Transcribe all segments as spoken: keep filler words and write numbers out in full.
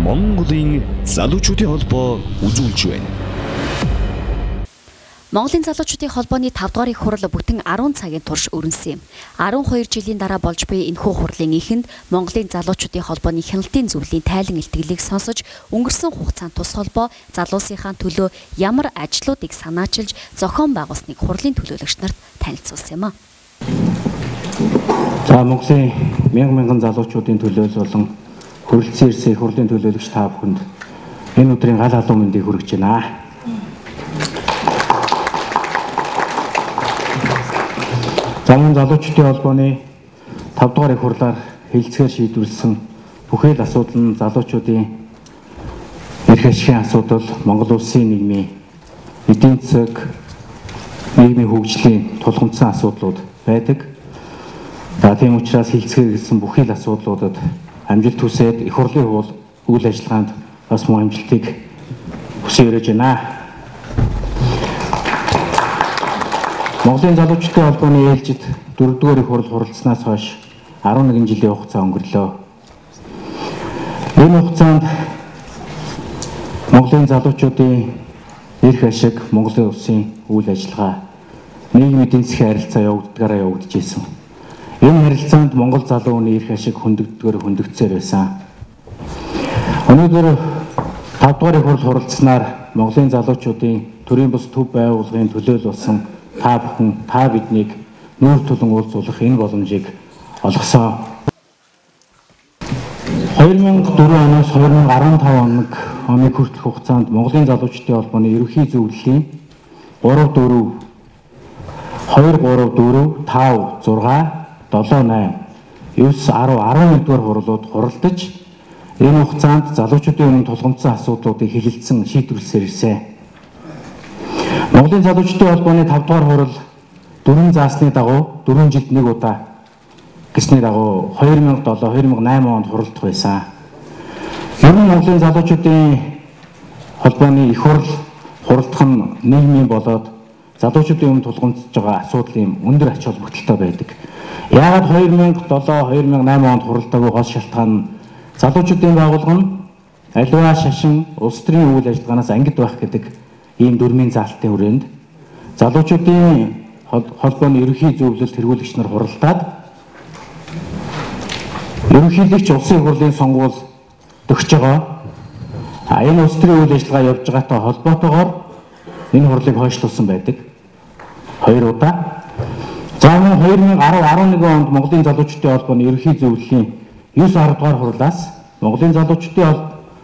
Монголын залуучуудын холбоо үзүүлж байна. Монголын залуучуудын холбооны тавд дугаар их хурал бүтэн арван цагийн турш өрнөсөн юм. арван хоёр жилийн дараа болж буй энэхүү хурлын эхэнд Монголын залуучуудын холбооны хяналтын зөвлөлийн тайлан илтгэлийг сонсож өнгөрсөн хугацаанд тус холбоо залуусынхаа төлөө ямар ажлуудыг санаачилж зохион байгуулсныг хурлын төлөөлөгч нарт танилцуулсан юм а. За Монголын мянган мянган залуучуудын төлөөлөл болон хүрэлцэн ирсэн хурлын төлөөлөгч та бүхэнд энэ өдрийн гал халуун мэндийг хүргэж байна. Замун залуучуудын холбооны тавд дугаар их хурлаар хэлцгээр шийдвэрлсэн бүхэл асуудал нь залуучуудын эрх ашигын асуудал, Монгол улсын нийгмийн эдийн засаг, нийгмийн хөгжлийн тулгымдсан асуудлууд байдаг. За тийм учраас хэлцгээр гэсэн бүхэл асуудлуудад амжилт хүсээд их хурлын хууль үйл ажиллагаанд бас мөн амжилтыг хүсэж өрөөж байна. Монголын залуучуудын холбооны ээлжид дөрөвдүгээр их хурал хуралдсанаас хойш арван нэгэн жилийн хугацаа өнгөрлөө. Энэ хугацаанд Монголын залуучуудын эрх ашиг, Монголын улсын үйл ажиллагаа, нийгмийн эдийн засгийн харилцаа явагддгаараа явагдаж ирсэн. Энэ харилцаанд Монгол залуу хүний эрх ашиг хөндөгддгөөр хөндөгцөөр байсан. Өнөөдөр тавд дугаар их хурал хуралдсанаар Монголын залуучуудын төрийн бус төв байгууллагын төлөөлөл болсон та бүхэн та биднийг нүүр тулан уулзуулах энэ боломжийг олгосон. хоёр мянга дөрвөн оноос хоёр мянга арван тав оног оны хүртэлх хугацаанд Монголын залуучуудын холбооны ерөнхий зөвлөлийн гурав дөрөв хоёр гурав дөрөв тав зургаан долоо найм девс арав арван нэгдүгээр хурлууд хуралдаж энэ хугацаанд залуучуудын өмнө тулгымдсан асуудлуудыг хэлэлцсэн шийдвэрлсээр ирсэн. Монголын залуучуудын холбооны тавд дугаар хурал дөрвөн заасны дагуу дөрвөн жилд нэг удаа гэсний дагуу хоёр мянга долоо хоёр мянга найман онд хуралдах байсан. Ер нь Монголын залуучуудын холбооны их хурал хуралдах нь нийгмийн болоод залуучуудын өмнө тулгымдж байгаа асуудлын өндөр ач холбогдолтой байдаг. Яагаад хоёр мянга долоо хоёр мянга найман онд хуралдаагүй гол шалтгаан нь залуучуудын байгууллага нь аливаа шашин улс төрийн үйл ажиллагаанаас ангид байх гэдэг ийм дөрмийн заалтын хүрээнд залуучуудын холбооны ерөнхий зөвлөлд тэргүүлэгч нар хуралдаад ерөнхийлөгч улсын хурлын сонгуул төгсөж байгаа. А энэ улс төрийн үйл ажиллагаа явж байгаатай холбоотойгоор энэ хурлыг хойшлуулсан байдаг. Хоёр удаа. За мөн хоёр мянга арав арван нэгэн онд Монголын залуучуудын холбооны ерөнхий зөвлөлийн девс арав дугаар хурлаас Монголын залуучуудын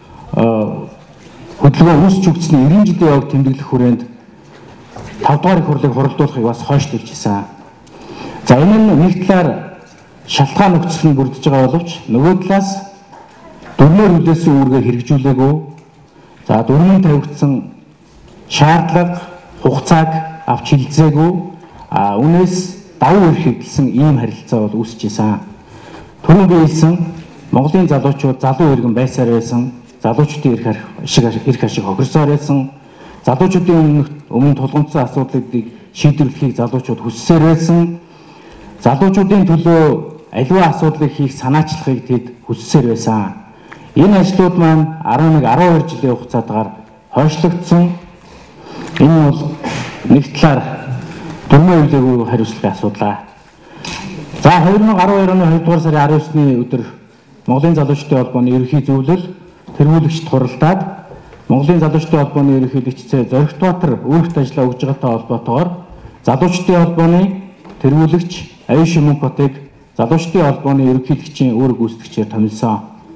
хөдөлгөөн үүсч өгцсөний эрийн жилийн яваг тэмдэглэх хүрээнд тавд дугаар их хурлыг хуралдуулахыг бас хойшлуулж ирсэн. За энэ нь нэг талаар шалтгаан нөхцөл нь бүрдэж байгаа боловч нөгөө талаас дөрмөөр хүлээсэн үүргээ хэрэгжүүлээгүй. За дөрмөнд тавигдсан шаардлага хугацааг авч хилцээгүй. А үүнээс давуу эрх хэвлсэн ийм харилцаа бол үүсэж ирсэн. Түрүүн би хэлсэн Монголын залуучууд залуу иргэн байсаар байсан. Залуучуудын эрх ашиг эрх ашиг хохирсоор байсан. Залуучуудын өмнө тулгымдсан асуудлуудыг шийдвэрлэхийг залуучууд хүссээр байсан. Залуучуудын төлөө аливаа асуудлыг хийх санаачлахыг тэд хүссээр байсан. Энэ ажлууд маань арван нэг арван хоёр жилийн хугацаатаар хойшлогдсон. Энэ бол нэг талаар дөрмөө үйлдэгүү хариуцлагын асуудал. За хоёр мянга арван хоёр оны хоёрдугаар сарын аравны есний өдөр Монголын залуучуудын холбооны ерөнхий зөвлөл тэргүүлэгчд хуралдаад Монголын залуучуудын холбооны ерөнхийлөгч Зоригтбаатар өөрөлт ажиллаа өгж байгаатай холбоотойгоор залуучуудын холбооны тэргүүлэгч Аюу Шимүнкотыг залуучуудын холбооны ерөнхийлөгчийн үүрэг гүйцэтгэгчээр томилсон.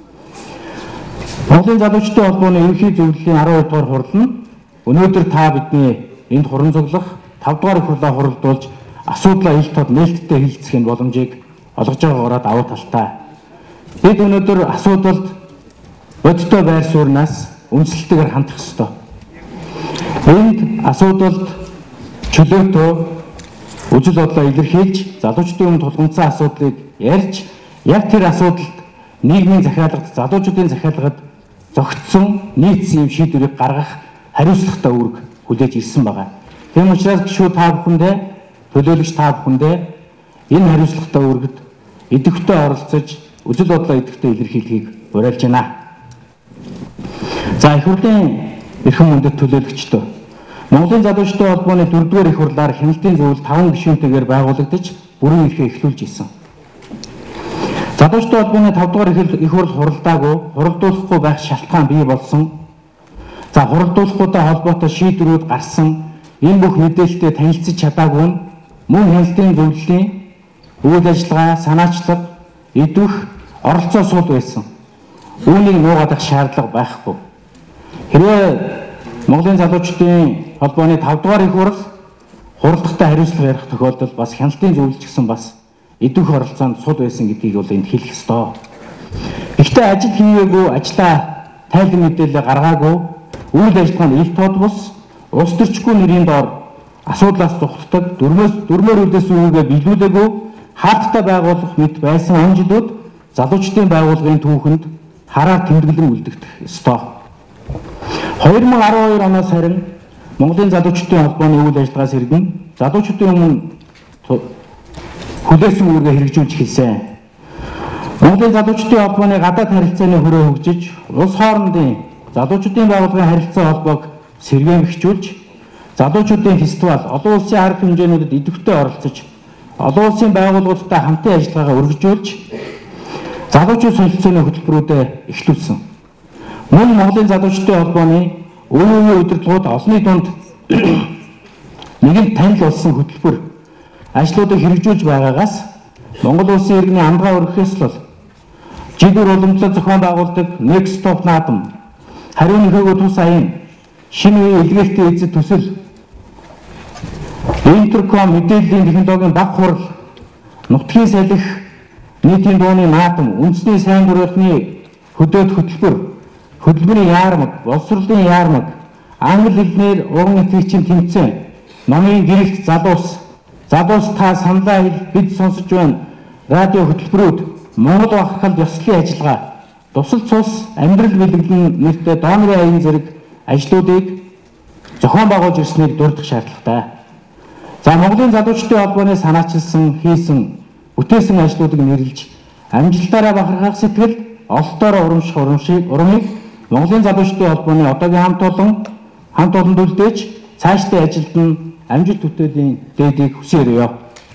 Монголын залуучуудын холбооны ерөнхий зөвлөлийн арав хоёр дугаар хурал нь өнөөдөр та бидний энд хуран цуглах тавд дугаар их хурлаа хуралдуулж асуудлаа ил тод нээлттэй хэлцэх боломжийг олгож байгаагаараа давуу талтай. Бид өнөөдөр асуудалд бодиттой байр сууриас үндэслэлтэйгээр хандах ёстой. Энд асуудалд чөлөөтөө үжил бодлоо илэрхийлж залуучуудын өмнө тулгымдсан асуудлыг ярьж яг тэр асуудалд нийгмийн захиалгад залуучуудын захиалгад зохицсон нийцсэн юм шийдвэрийг гаргах хариуцлагатай үүрэг хүлээж ирсэн байгаа. Тийм учраас гишүүд та бүхэндээ төлөөлөгч та бүхэндээ энэ хариуцлагатай үүрэгт идэвхтэй оролцож үжил бодлоо идэвхтэй илэрхийлэхийг уриалж байна. За их хурлын эрхэм үндэт төлөөлөгчдөө Монголын залуучуудын холбооны дөрөвдүгээр их хурлаар хяналтын зөвлөл таван гишүүнтэйгээр байгуулагдаж бүрэн эрхээ эхлүүлж ирсэн. Залуучуудын холбооны тавдугаар их хурл хуралдаагүй, хуралдуулахгүй байх шалтгаан бий болсон. За хуралдуулахгүйтэй холбоотой шийдвэрүүд гарсан. Энэ бүх мэдээлэлтэй танилцж чадаагүй нь мөн хяналтын зөвлөлийн үйл ажиллагаа, санаачлаг, идвэх, оролцоо сул байсан. Үүнийг нуугадах шаардлага байхгүй. Хэрвээ Монголын залуучуудын холбооны тавдугаар их хурл хуралдахтай хариуцлага ярих тохиолдолд бас хяналтын зөвлөлт гэсэн бас идвэх оролцоонд сул байсан гэдгийг бол энд хэлэх ёстой. Гэхдээ ажил хийгээгүй, ажлаа тайлбар мэдээлэл гаргаагүй, үйл ажиллагаанд ил тод бус, улс төрчгүй нэрийн доор асуудлаас зүхтдэг, дөрмөөс дөрмөр үдээс үүгээ биелүүлээгүй, хаалттай байгуулах мэт байсан амжилтууд залуучуудын байгууллагын түүхэнд хараар тэмдэглэн үлдэгдэх ёстой. две тысячи двадцать two оноос харин Монголын залуучуудын холбооны үйл ажиллагаас иргэн залуучуудын өмнө хүлээсэн үүргээ хэрэгжүүлж эхэлсэн. Монголын залуучуудын холбооны гадаад харилцааны хүрээ хөгжиж, улс хоорондын залуучуудын байгууллагын харилцаа холбоог сэргээмжүүлж, залуучуудын фестивал, олон улсын арга хэмжээнүүдэд идэвхтэй оролцож, олон улсын байгууллагуудтай хамтын ажиллагаагаа өргөжүүлж, залуучууд солилцооны хөтөлбөрүүдэд эхлүүлсэн. Мөн Монголын залуучуудын холбооны өөрийн удирдлагууд олонний дунд нэгэн танил болсон хөтөлбөр ажлуудыг хэрэгжүүлж байгаагаас Монгол улсын иргэний амгаа өргөхөөс л жигүүр уламжлал зохион байгуулдаг Next Stop наадам, хариу нөхөөгөө тус аян, шинэ үеийн илгээлтийн эзэд төсөл, Интерком мэдээллийн технологийн баг хурал, нутгийн салхи, нийтийн дууны наадам, үндэсний сайн дурынхны хөдөөд хөтөлбөр, хөдөлмөрийн яармаг, боловсролын яармаг, англи хэлнээр уран итгэгчийн тэмцээн, номын гэрэлт залуус, залуус та саналаа хэл бид сонсож байна. Радио хөтөлбөрүүд, Монгол бахархал ёслолын ажиллагаа, тусал цус, амьдрал бэлэглэн нэртэй донорын аян зэрэг ажлуудыг зохион байгуулж ирснийг дурдах шаардлагатай. За Монголын залуучуудын холбооны санаачилсан, хийсэн, бүтээсэн ажлуудыг нэрлэж, амжилтаараа бахархах сэтгэл, ололтоороо урамших урамшиг, урамыг Монголын залуучуудын холбооны одоогийн хамт олон хамт олонд үлдээж цаашдын ажилд нь амжилт бүтээлийн дээдийг хүсээрээ.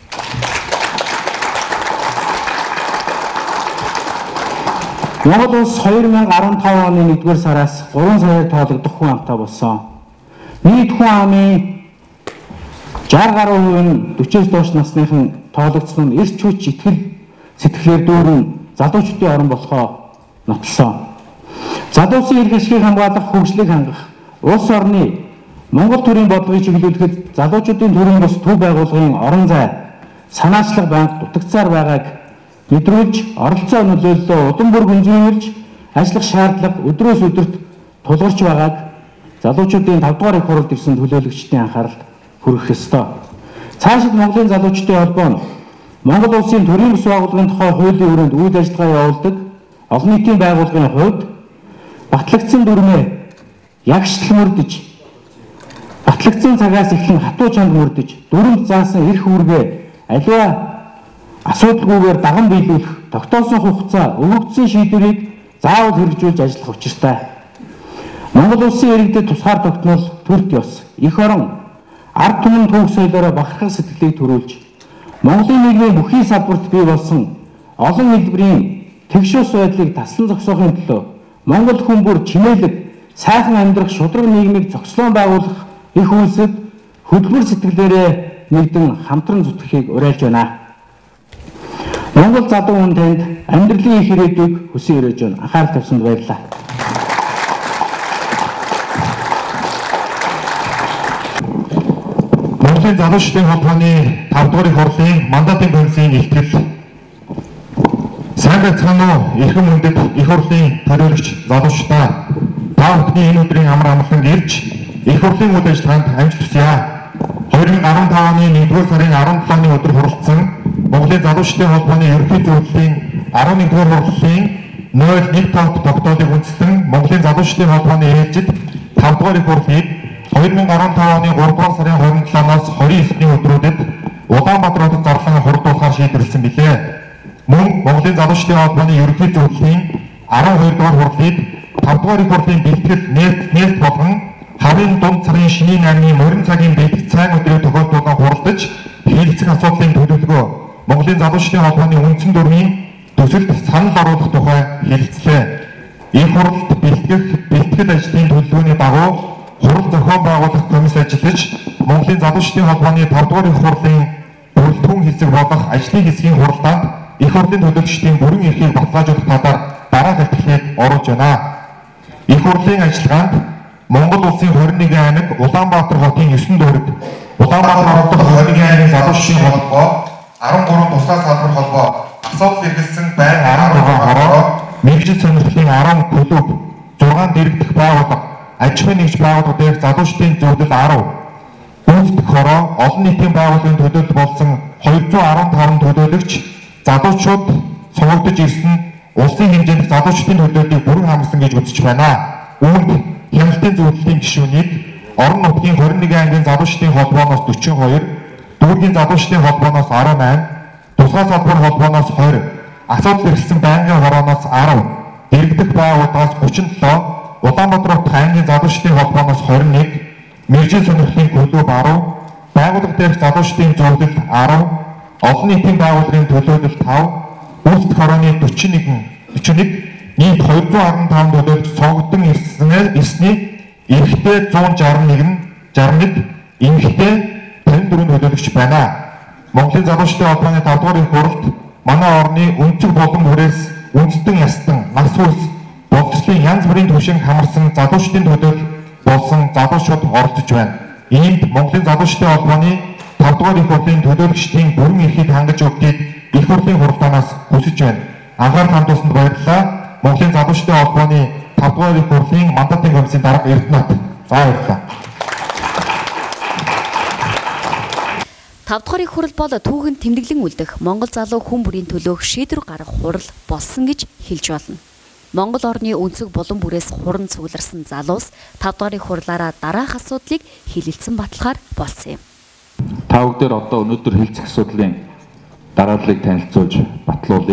Монгол улс две тысячи15 оны нэгдүгээр сараас три саяар тоологдох хүн амтай болсон. Нийт хүн амын шестьдесят гаруй хувь нь forty-с доош насныхан тоологдсон нь эрч хүч итгэл сэтгэлээр дүүрэн залуучуудын орон болохоо нотолсон. Залуусын эрх ашгийг хамгаалах, хөгжлийг хангах, улс орны Монгол төрийн бодлогыг чиглүүлэхэд залуучуудын төрийн бус төв байгууллагын орон зай, санаачлаг банк дутагцаар байгааг мэдрүүлж, оролцоо нөлөөллөө улам бүр гүнзгиймэлж, ажиллах шаардлага өдрөөс өдөрт тулгарч байгааг залуучуудын five дугаар их хуралд ирсэн төлөөлөгчдийн анхааралд хүргэх ёстой. Цаашид Монголын залуучуудын холбоо нь Монгол улсын төрийн бус байгууллагын тухай хуулийн хүрээнд үйл ажиллагаа явуулдаг олон нийтийн байгууллагын хувьд батлагдсан дүрмээ ягшлал мөрдөж, батлагдсан цагаас эхлэн хатуу чанд мөрдөж, дүрмд заасан эрх үүргээ аливаа асуудалгүйгээр даган биелүүлэх, тогтоосон хугацаа, өгөгдсөн шийдвэрийг заавал хэрэгжүүлж ажиллах учиртай. Монгол улсын иргэдэд тусгаар тогтнол, төрт ёс, эх орон, ард түмэн түүх соёлоороо бахархах сэтгэлийг төрүүлж, Монголын нийгмийн бүхий салбарт бий болсон олон хэлбэрийн тэгш ус байдлыг таслан зогсоохын төлөө Монгол хүн бүр чимээлэг, сайхан амьдрах шудраг нийгмийг зохицлон байгуулах их үйлсэд хөдөлмөр сэтгэлээрээ нэгдэн хамтран зүтгэхийг уриалж байна. Монгол залуу хүн танд амьдралын их ирээдүйг хүсэн өрөөж байна. Анхаарал тавьсанд баярлалаа. Монголын залуучуудын холбооны five дугаар их хурлын мандатын комиссийн илтгэл сайн байцгаана уу? Эрхэм үндэт их хурлын төлөөлөгч залуучдаа та бүхний энэ өдрийн амар амгалан ирж их хурлын үйл ажиллагаанд амжилт хүсье. twenty fifteen оны нэгдүгээр сарын seventh-ны өдөр хурлцсан Монголын залуучдын холбооны ерөнхий зөвлөлийн eleventh-р хурлын zero one five тогтоолыг үндэслэн Монголын залуучдын холбооны ээлжид five дугаар их хурлыг twenty fifteen оны three дугаар сарын twenty-seven-ноос twenty-nine-ны өдрүүдэд Улаанбаатар хотод зарлан хурдуулахаар шийдвэрлсэн билээ. Мөн Монголын залуучдын холбооны ерөнхий зөвлөлийн twelve дугаар хурлыг five тавд дугаар их хурлын бэлтгэл нээлт нээлт болгон хавийн дунд сарын шинийн аймгийн морин цагийн бэлтгэл цайн өдрийг тохиолдуулан хуралдаж хийгдэх асуудлын төлөвлөгөө Монголын залуучдын холбооны үндсэн дүрмийн төсөлд санал оруулах тухай хэлэлцлээ. Энэ хуралд бэлтгэх бэлтгэл ажлын төлөвлөгөөний дагуу хурал зохион байгуулах комисс ажиллаж Монголын залуучдын холбооны тавд дугаар их хурлын бүрэлдэхүүн хэсэг болох ажлын хэсгийн хуралдаанд их хурлын төлөөлөгчдийн бүрэн эрхийг баталгаажуулах талаар дараах хэлтгэлийг оруулж байна. Их хурлын ажиллагаанд Монгол улсын хорин нэгэн аймаг Улаанбаатар хотын есөн дүүрэг Улаанбаатар хотын хорин нэгэн аймгийн залуучдын холбоо арван гурван туслах салбар холбоо асуудал эргэлзсэн байр арван дугаар хороо мэргэжил сонирхлын арван клуб зургаан дэрэгдэх байгууллага аж ахуйн нэгж байгууллагуудыг залуучдын зөвлөл арав гүйцэтгэх хороо олон нийтийн байгууллагын төлөөлөл болсон хоёр зуун арван таван төлөөлөгч залуучууд сонгогдож ирсэн улсын хэмжээнд залуучдын төлөөллийг бүрэн хамгаалсан гэж үзэж байна. Үүнд хяналтын зөвлөлийн гишүүнийг орон нутгийн хорин нэгэн аймгийн залуучдын холбооноос дөрвөн хоёр, дүүргийн залуучдын холбооноос арван найман, тусгай салбар холбооноос хоёр, асуудал эргэлзсэн байнгын хорооноос арав, дэрэгдэх байгууллагаас гучин долоо, Улаанбаатар хотын аймгийн залуучдын холбооноос хорин нэг, мэргэжил сонирхлын клуб арав, байгууллага дээрх залуучдын зөвлөл арав, олон нийтийн байгууллагын төлөөлөл тав, гүйцэтгэх хорооны дөрвөн нэг, дөрвөн нэг, нийт хоёр зуун арван таван төлөөлж сонгогдсон ирсний эрэгтэй зуун жарам нэг, жарам нэг, эмэгтэй тавин дөрвөн төлөөлөгч байна. Монголын залуучдын холбооны тавд дугаар их хуралд манай орны өнцөг болон хүрээс үндэстэн ястан, нас хөлс, боловсролын янз бүрийн түвшинг хамарсан залуучдын төлөөлөл болсон залуучууд оролцож байна. Иймд Монголын залуучдын холбооны тавд дугаар их хурлын төлөөлөгчдийн бүрэн эрхийг хангаж өгөхийг их хурлын хуралдаанаас хүсэж байна. Анхаарал хандуулсанд баярлалаа. Монголын залуучдын холбооны тавд дугаар их хурлын мандатын комиссийн дарга Эрдэнэт. За баярлалаа. тавд дугаар их хурал бол түүхэнд тэмдэглэн үлдэх Монгол залуу хүн бүрийн төлөөх шийдвэр гаргах хурал болсон гэж хэлж болно. Монгол орны өнцөг булан бүрээс хуран цугларсан залуус тавд дугаар их хурлаараа дараах асуудлыг хэлэлцэн батлахаар болсон юм. Та бүгдээр одоо өнөөдөр хэлцэх асуудлын дарааллыг танилцуулж батлуулъя.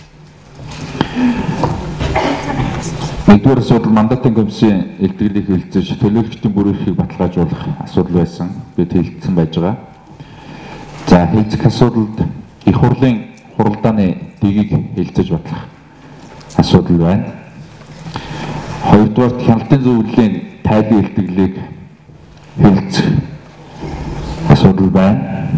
Нэгдүгээр асуудал мандатын комиссийн илтгэлийг хэлэлцэж төлөөлөгчдийн бүр эрхийг баталгаажуулах асуудал байсан. Бид хэлэлцсэн байж байгаа. За хэлцэх асуудалд их хурлын хуралдааны дэгийг хэлэлцэж батлах асуудал байна. Хоёрдугаар хяналтын зөвлөлийн тайлбар илтгэлийг хэлэлцэх асуудал байна.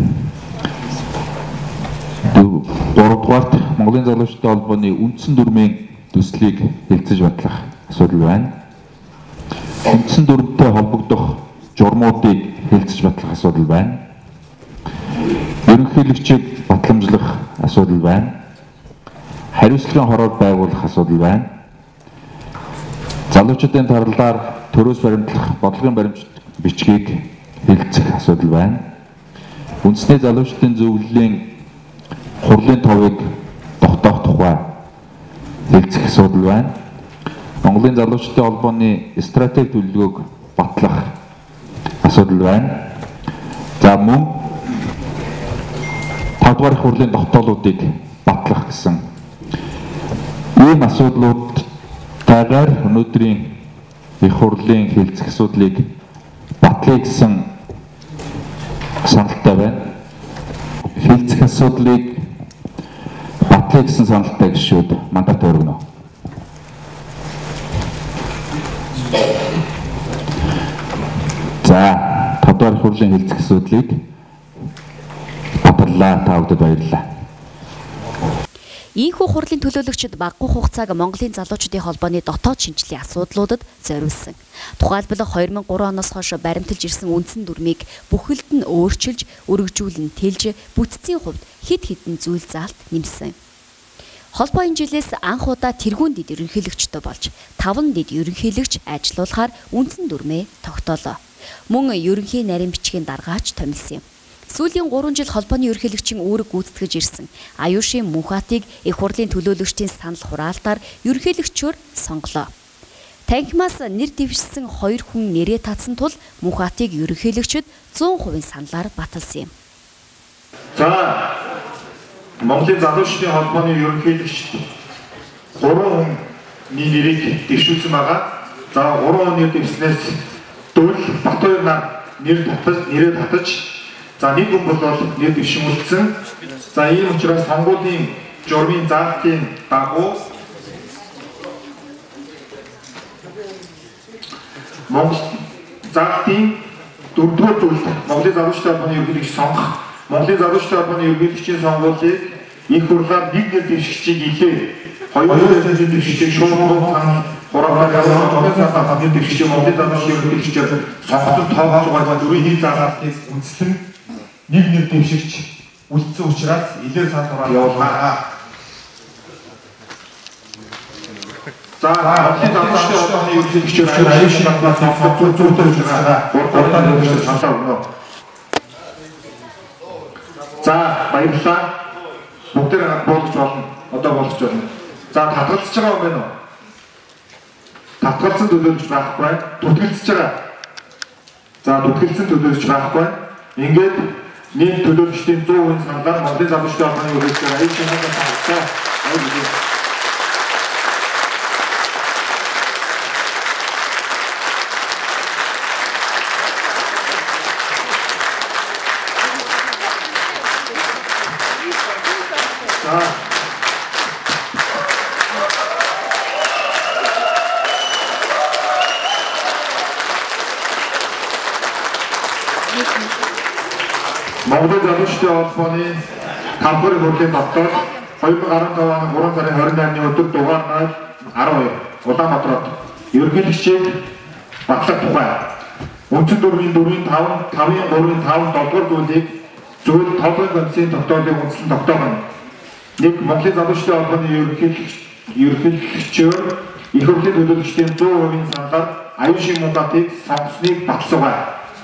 Гуравдугаар Монголын залуучдын холбооны үндсэн дүрмийн төслийг хэлэлцэж батлах асуудал байна. Үндсэн дүрмтэй холбогдох журмуудыг хэлэлцэж батлах асуудал байна. Ерөнхийлөгчийг батламжлах асуудал байна. Хариуцлагын хороор байгуулах асуудал байна. Залуучуудын тарлаар төрөөс баримтлах бодлогын баримт бичгийг хэлэлцэх асуудал байна. Үндэсний залуучдын зөвлөлийн хурлын товыг тогтоох тухай хэлэлцэх асуудал байна. Монголын залуучдын холбооны стратеги төлөвлөгөөг батлах асуудал байна. За мөн тавд дугаар их хурлын тогтоолуудыг батлах гэсэн ийм асуудлуудтайгаар өнөөдрийн их хурлын хэлэлцэх асуудлыг батлая гэсэн саналтай байна. Хэлэлцэх асуудлыг батлая гэсэн саналтай гишүүд мандат өргөнө. За тавд дугаар их хурлын хэлэлцэх асуудлыг батлалаа. Та бүхэнд баярлалаа. Ийхүү хурлын төлөөлөгчид багагүй хугацааг Монголын залуучдын холбооны дотоод шинжилгээ асуудлуудад зориулсан. Тухайлбал хоёр мянга гурван оноос хойш баримталж ирсэн үндсэн дүрмийг бүхэлд нь өөрчилж, өргөжүүлэн тэлж, бүтцийн хувьд хэд хэдэн зүйл заалт нэмсэн. Холбоо энэ жилээс анх удаа тэргүүн дэд ерөнхийлөгчтэй болж, таван дэд ерөнхийлөгч ажилуулахаар үндсэн дүрмээ тогтоолоо. Мөн ерөнхий нарийн бичгийн даргаач томилсон юм. Сүүлийн гурван жил холбооны ерөнхийлөгчийн үүрэг гүйцэтгэж ирсэн Аюушийн Мөнхбаатарыг их хурлын төлөөлөгчдийн санал хураалтаар ерөнхийлөгчөөр сонголоо. Танхимаас нэр дэвшсэн хоёр хүн нэрээ татсан тул Мөнхбаатарыг ерөнхийлөгчд зуун хувийн саналаар баталсан юм. За Монголын залуучдын холбооны ерөнхийлөгч гурван хүн нэрийг дэвшүүлсэн байгаа. За гурван оны дэвснээс дүүл Батбаяр нар нэр татаж нэрээ татаж за нэг хүн бол нэр дэвшүүлсэн. За ийм учраас сонгуулийн журмын заалтын дагуу Монгол заалтын дөрөвдүгээр зүйлд Монголын залуучуудын холбооны ерөнхийлөгч сонгох, Монголын залуучуудын холбооны ерөнхийлөгчийн сонгуулийг их хурлаар нэг нэр дэвшигчийг илээ. Хоёр нэр дэвшигчийг шууд санал хураалаар Монголын залуучуудын дэвшигчийг Монголын залуучуудын ерөнхийлөгчөөр сонгосон тоогоолгоор дөрвийн нэг заалтыг үндэслэн нэг нэр дэвшигч үлдсэн учраас илээр санал хураалт явуулнаа. За Монголын залуучуудын холбооны ерөнхийлөгчөөр аюул шиг батлаас сонгох зүйл зүйлтэй байгаа. Урдаа нэрээр санал өгнө. За баярлалаа. Бүгдээр болгож болно. Одоо болгож болно. За татгалзаж байгаа юм байна уу? Татгалзсан төлөөлөгч байхгүй. Түтгэлцэж байгаа. За түтгэлцсэн төлөөлөгч байхгүй. Ингээд нийт төлөөлөгчдийн сто хувийн саналаар Монголын залуучуудын холбооны ерөнхийлөгчөөр аюул шиг батлаа. Монголын залуучуудын холбооны тавдугаар хурлын дотоод хоёр мың арван тавын оны гурван сарын хорин наймны өдөр дугаар ноёл арван хоёр Улаанбаатарт ерөнхийлөгчийг батлах тухай үндсэн дүрмийн дөрвийн таван, тавын гурвын таван долдугаар зүйлийг зөвхөн тоглоом комиссийн тогтоолыг үндэслэн тогтоогоно. Нэг Монголын залуучуудын холбооны ерөнхийлөгч ерөнхийлөгчөөр их хурлын төлөөлөгчдийн сто хувийн саналаар аюул шиг мудаатыг сонгосныг баталсугай.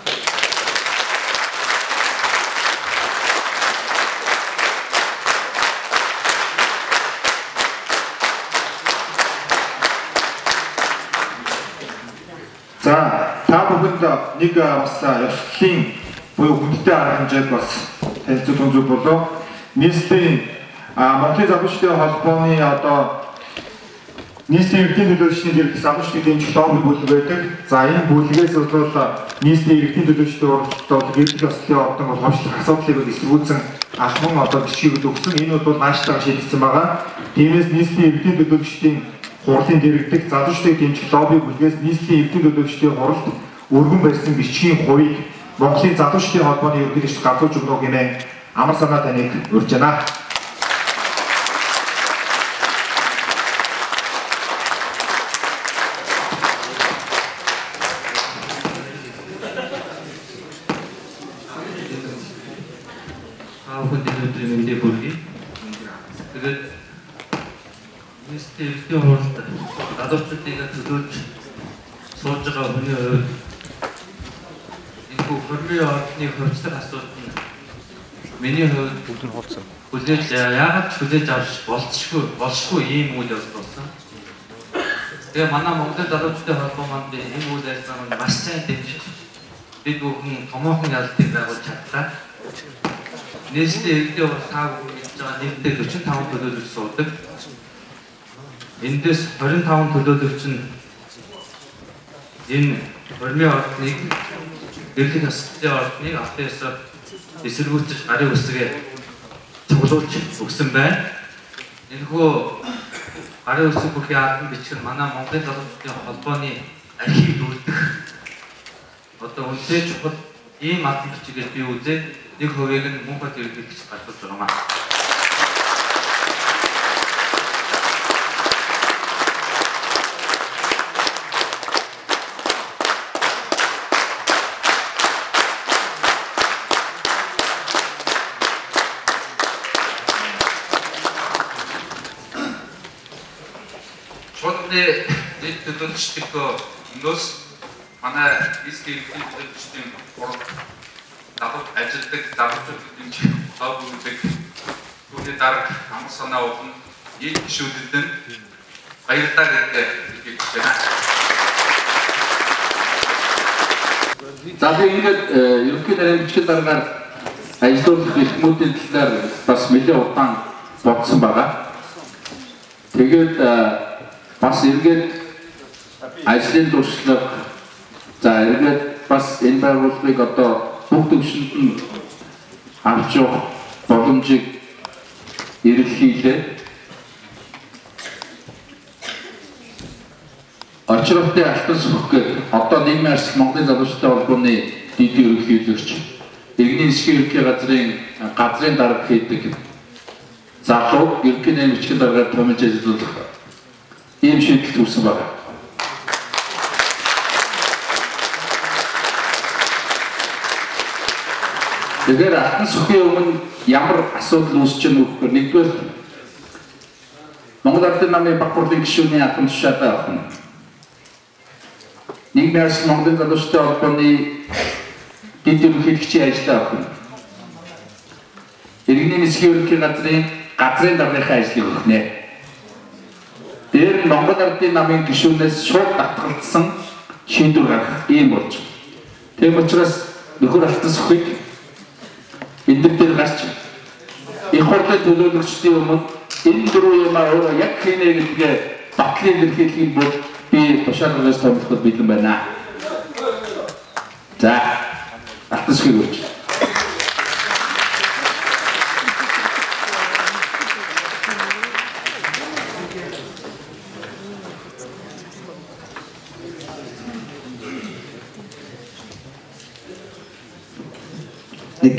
За та бүхэнд нэг бас ёслолын буюу хүндтэй арга хэмжээг бас танилцуулж үзэх болов. Нийслэлийн Монголын залуучуудын холбооны одоо нийслэлийн иргэдийн төлөөлөгчдийн зэрэг залуучдын дэмжих лобби бүлэг байдаг. За энэ бүлгээс бол нийслэлийн иргэдийн төлөөлөгчдийн уралдаанд гэрэл ёслолын ордон бол хомчлох асуудлыг эсэргүүцэн алхам одоо бичгийг өгсөн. Энэ бол нааштайгаар шийдэгдсэн байгаа. Тиймээс нийслэлийн иргэдийн төлөөлөгчдийн хурлын дэргэдэг залуучдын дэмжих лобби бүлгээс нийслэлийн иргэдийн төлөөлөгчдийн хуралд өргөн барьсан бичгийн хувийг Монголын залуучдын холбооны ерөнхийлөгч гадууж өгнө гэмээр амар санаа таныг урьж байна. Нийслэлийн хуралд залуучдыг төлөөлж сууж байгаа хүний хувьд энэ хөрмийн ордны хөрчлөх асуудал нь миний хувьд бүгд нь хулцсан. Хүлээж яагаад ч хүлээж авч болцшгүй болшгүй ийм үйл явдал болсон. Тэгээ манай Монголын залуучдын холбоо манд энэ үйл ажиллагааг маш сайн дэмжиж бид бүхэн томоохон ялалтыг байгуулж чадлаа. Нийслэлийн иргэдийн хурал та бүхэн хийж байгаа нийтдээ forty five төлөөлөгч суудаг. Эндээс twenty five төлөөлөгч нь энэ хөрмийн ордныг гэрлийн асуудлын ордныг автын ёсоор эсэргүүцэж гарын үсгээ цуглуулж өгсөн байна. Энэхүү гарын үсэг бүхий албан бичиг нь манай Монголын залуучдын холбооны архив дүүрдэх одоо үнэтэй чухал ийм албан бичигээ бий үзээд нэг хувийг нь мөн бат ерөнхийлөгч баталж байгаа маа. Нийт төлөөлөгчдийн өнөөс манай нийслэлийн төлөөлөгчдийн хурал дагуу ажилладаг залуучуудын тоо бүгдэг түүний дарга амар санаа өгнө нийт гишүүдэд нь баярлалаа гэдэг хэлж байна. За тэгээд ерөнхий нарийн даргаар ажиллуулах эрхмүүдийн талаар бас нэлээд удаан бодсон байгаа. Тэгээд бас эргээд ажлын туршлага за эргээд бас энэ байгууллагыг одоо бүх төвшөнд нь авч явах боломжийг эрэлхийлээ. Очролтой алтан сүхгээд одоо нийгмийн арчил Монголын залуучуудын холбооны дэд ерөнхийлөгч иргэний засгийн ерөнхий газрын газрын дарга хийдэг залуу ерөнхий нийгмийн бичгийн даргаар томилж ажиллах ийм шийдэлд хүрсэн байна. Тэгэхээр алтан сүхийн өмнө ямар асуудал үүсэж байгааг нөхөр нэгдүгээр Монгол Ардын намын баг хурлын гишүүний албан тушаалаа авах. Нийгмийн арчил Монголын залуучуудын холбооны дэд ерөнхийлөгчийн ажлаа авах. Иргэний засгийн ерөнхий газрын газрын даргын ажлыг өгнэ. Тэр Монгол Ардын намын гишүүнээс шууд татгалзсан шийдвэр гаргах ийм болж. Тийм учраас нөхөр алтан сүхийг энэ дээр гарч их хурлын төлөөлөгчдийн өмнө энэ дөрвөн юм өөрөө яг хийнэ гэдгээ батлын илэрхийлэх юм бол би тушаалгаас томилоход бэлэн байна. За, алтан сүхийг өгч. Нэг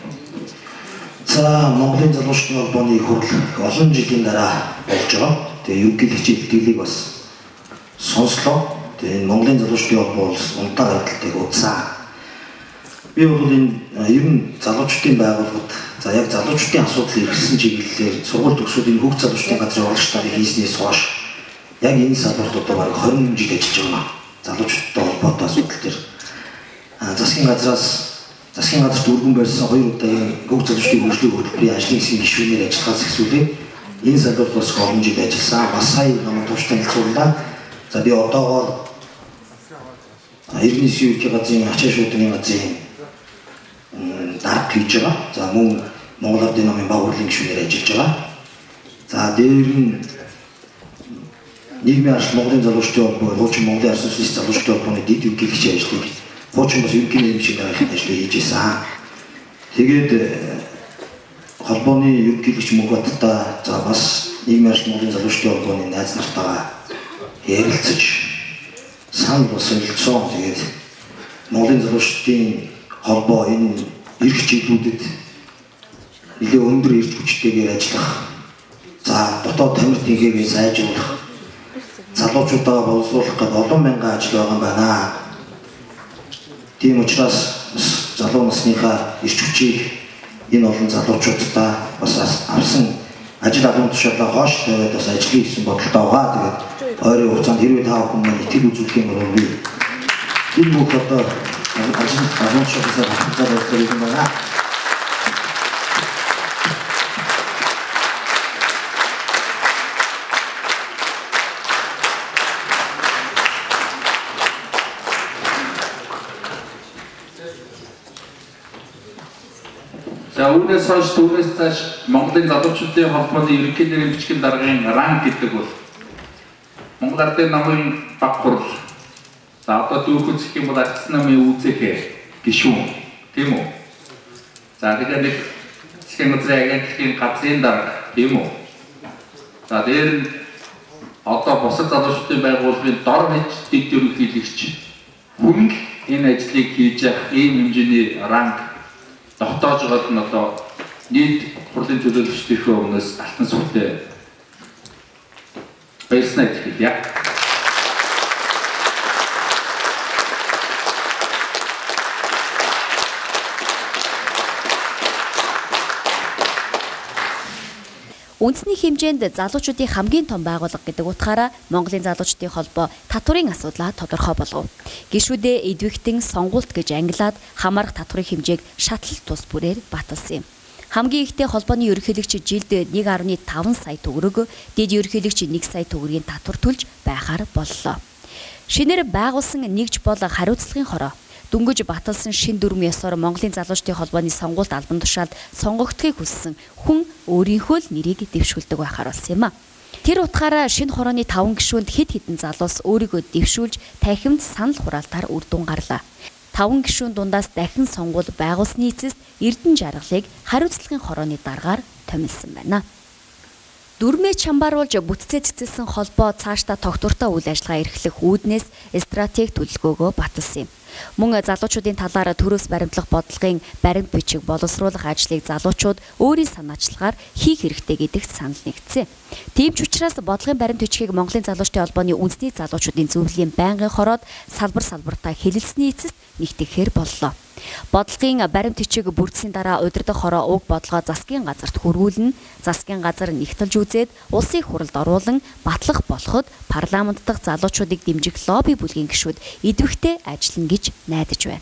за Монголын залуучдын холбооны хурал олон жилийн дараа болж байгаа. Тэгээ ерөнхийлөгчийн илтгэлийг бас сонслоо. Тэгээ Монголын залуучдын холбоо бол унтаа байдалтай удсан. Би бол энэ ер нь залуучдын байгууллагад за яг залуучдын асуудлыг ирсэн чиглэлээр сургууль төгсөөд энэ хүүхд залуучдын газрын урлагч нарын хийснээс хойш яг энэ салбарт одоо бараг хорин жил ажиллаж байна. Залуучдтай холбоотой асуудал төр засгийн газраас засгийн газарт өргөн барьсан хоёр удаагийн хүүхд залуучдын хөгжлийн хөтөлбөрийн ажлын хэсгийн гишүүнээр ажиллахаас эхлүүлээ. Энэ салбарт бас олон жил ажилласан. Бас сая намайг тууштай хэлцүүлээ. За би одоогоор иргэний засгийн ерөнхий газрын ачаа шуудангийн газрын дарга хийж байгаа. За мөн Монгол Ардын намын баг хурлын гишүүнээр ажиллаж байгаа. За дээр нь нийгмийн арчил Монголын залуучдын холбоо, хуучин Монголын арчил социалист залуучдын холбооны дэд ерөнхийлөгчийн ажлыг хуучин бас ерөнхий нийгмийн шиг ажлыг хийж байсан. Тэгээд холбооны ерөнхийлөгч Мөнхбаттай за бас нийгмийн арчил Монголын залуучдын холбооны найз нартайгаа ярилцаж санал бас солилцсон. Тэгээд Монголын залуучдын холбоо энэ эрх чиглэлүүдэд нэлээд өндөр эрч хүчтэйгээр ажиллах, за дотоод тамирт хийгээгээ сайжруулах, залуучуудаа боловсруулах гэдэг олон мянган ажил байгаа юм байна. Тийм учраас залуу насныхаа эрч хүчийг энэ олон залуучуудтай бас авсан ажил албан тушаалаа хоош тавиад бас ажиллая гэсэн бодолтой байгаа. Тэгээд ойрын хугацаанд хэрвээ та бүхэн маань итгэл үзүүлэх юм бол би энэ бүх одоо ажил албан тушаалаа хангалттай байх юм байна. За үүнээс хойш түүнээс цааш Монголын залуучуудын холбооны ерөнхий нийгмийн бичгийн даргын ранг гэдэг бол Монгол Ардын намын баг хурал. За одоо дүүхэн зэх юм бол Ардын намын үүсэх гишүүн тийм үү? За тэгээд нэг засгийн газрын агентлагийн газрын дарга тийм үү? За дээр нь одоо бусад залуучуудын байгууллагын дор хэж дэд ерөнхийлөгч хүн энэ ажлыг хийж явах ийм хэмжээний ранг тогтоож байгаад нь одоо нийт хурлын төлөөлөгчдийнхөө өмнөөс алтан сүхтэй баярснаа хэлье. Үндэсний хэмжээнд залуучуудын хамгийн том байгууллага гэдэг утгаараа Монголын залуучдын холбоо татварын асуудлаа тодорхой болгов. Гишүүдээ эдвэгтэн сонгуульт гэж ангилаад хамаарах татварын хэмжээг шатлалт тус бүрээр баталсан юм. Хамгийн ихтэй холбооны ерөнхийлөгч жилд нэг нөлөө таван сая төгрөг, дэд ерөнхийлөгч нэг сая төгрөгийн татвар төлж байхаар боллоо. Шинээр байгуулсан нэгж бол хариуцлагын хороо. Дүнгэж баталсан шин дүрм ёсоор Монголын залуучдын холбооны сонгуульт албан тушаалд сонгогдохыг хүссэн хүн өөрийнхөө л нэрийг дэвшүүлдэг байхаар болсон юм а. Тэр утгаараа шинэ хорооны таван гишүүнд хэд хэдэн залуус өөрийгөө дэвшүүлж танхимд санал хураалтаар үр дүн гарлаа. Таван гишүүн дундаас дахин сонгуул байгуулсны эцэст Эрдэнэ жаргалыг хариуцлагын хорооны даргаар томилсон байна. Дүрмээ чамбааруулж бүтцээ цэцэлсэн холбоо цаашдаа тогтвортой үйл ажиллагаа эрхлэх үүднээс стратеги төлөвлөгөөгөө баталсан юм. Мөн залуучуудын талаараа төрөөс баримтлах бодлогын баримт бичиг боловсруулах ажлыг залуучууд өөрийн санаачлагаар хийх хэрэгтэй гэдэгт санал нэгдсэн. Тийм ч учраас бодлогын баримт бичгийг Монголын залуучдын холбооны үндэсний залуучуудын зөвлөлийн байнгын хороод салбар салбартаа хэлэлцсэний эцэст нэгтгэхээр боллоо. Бодлогын баримт бичиг бүрдсэний дараа удирдах хороо уг бодлогоо засгийн газарт хөрвүүлнэ. Засгийн газар нэгтэлж үзээд улсын хурлд оруулан батлах болоход парламент дахь залуучуудыг дэмжих лобби бүлгийн гишүүд идэвхтэй ажиллана гэж найдаж байна.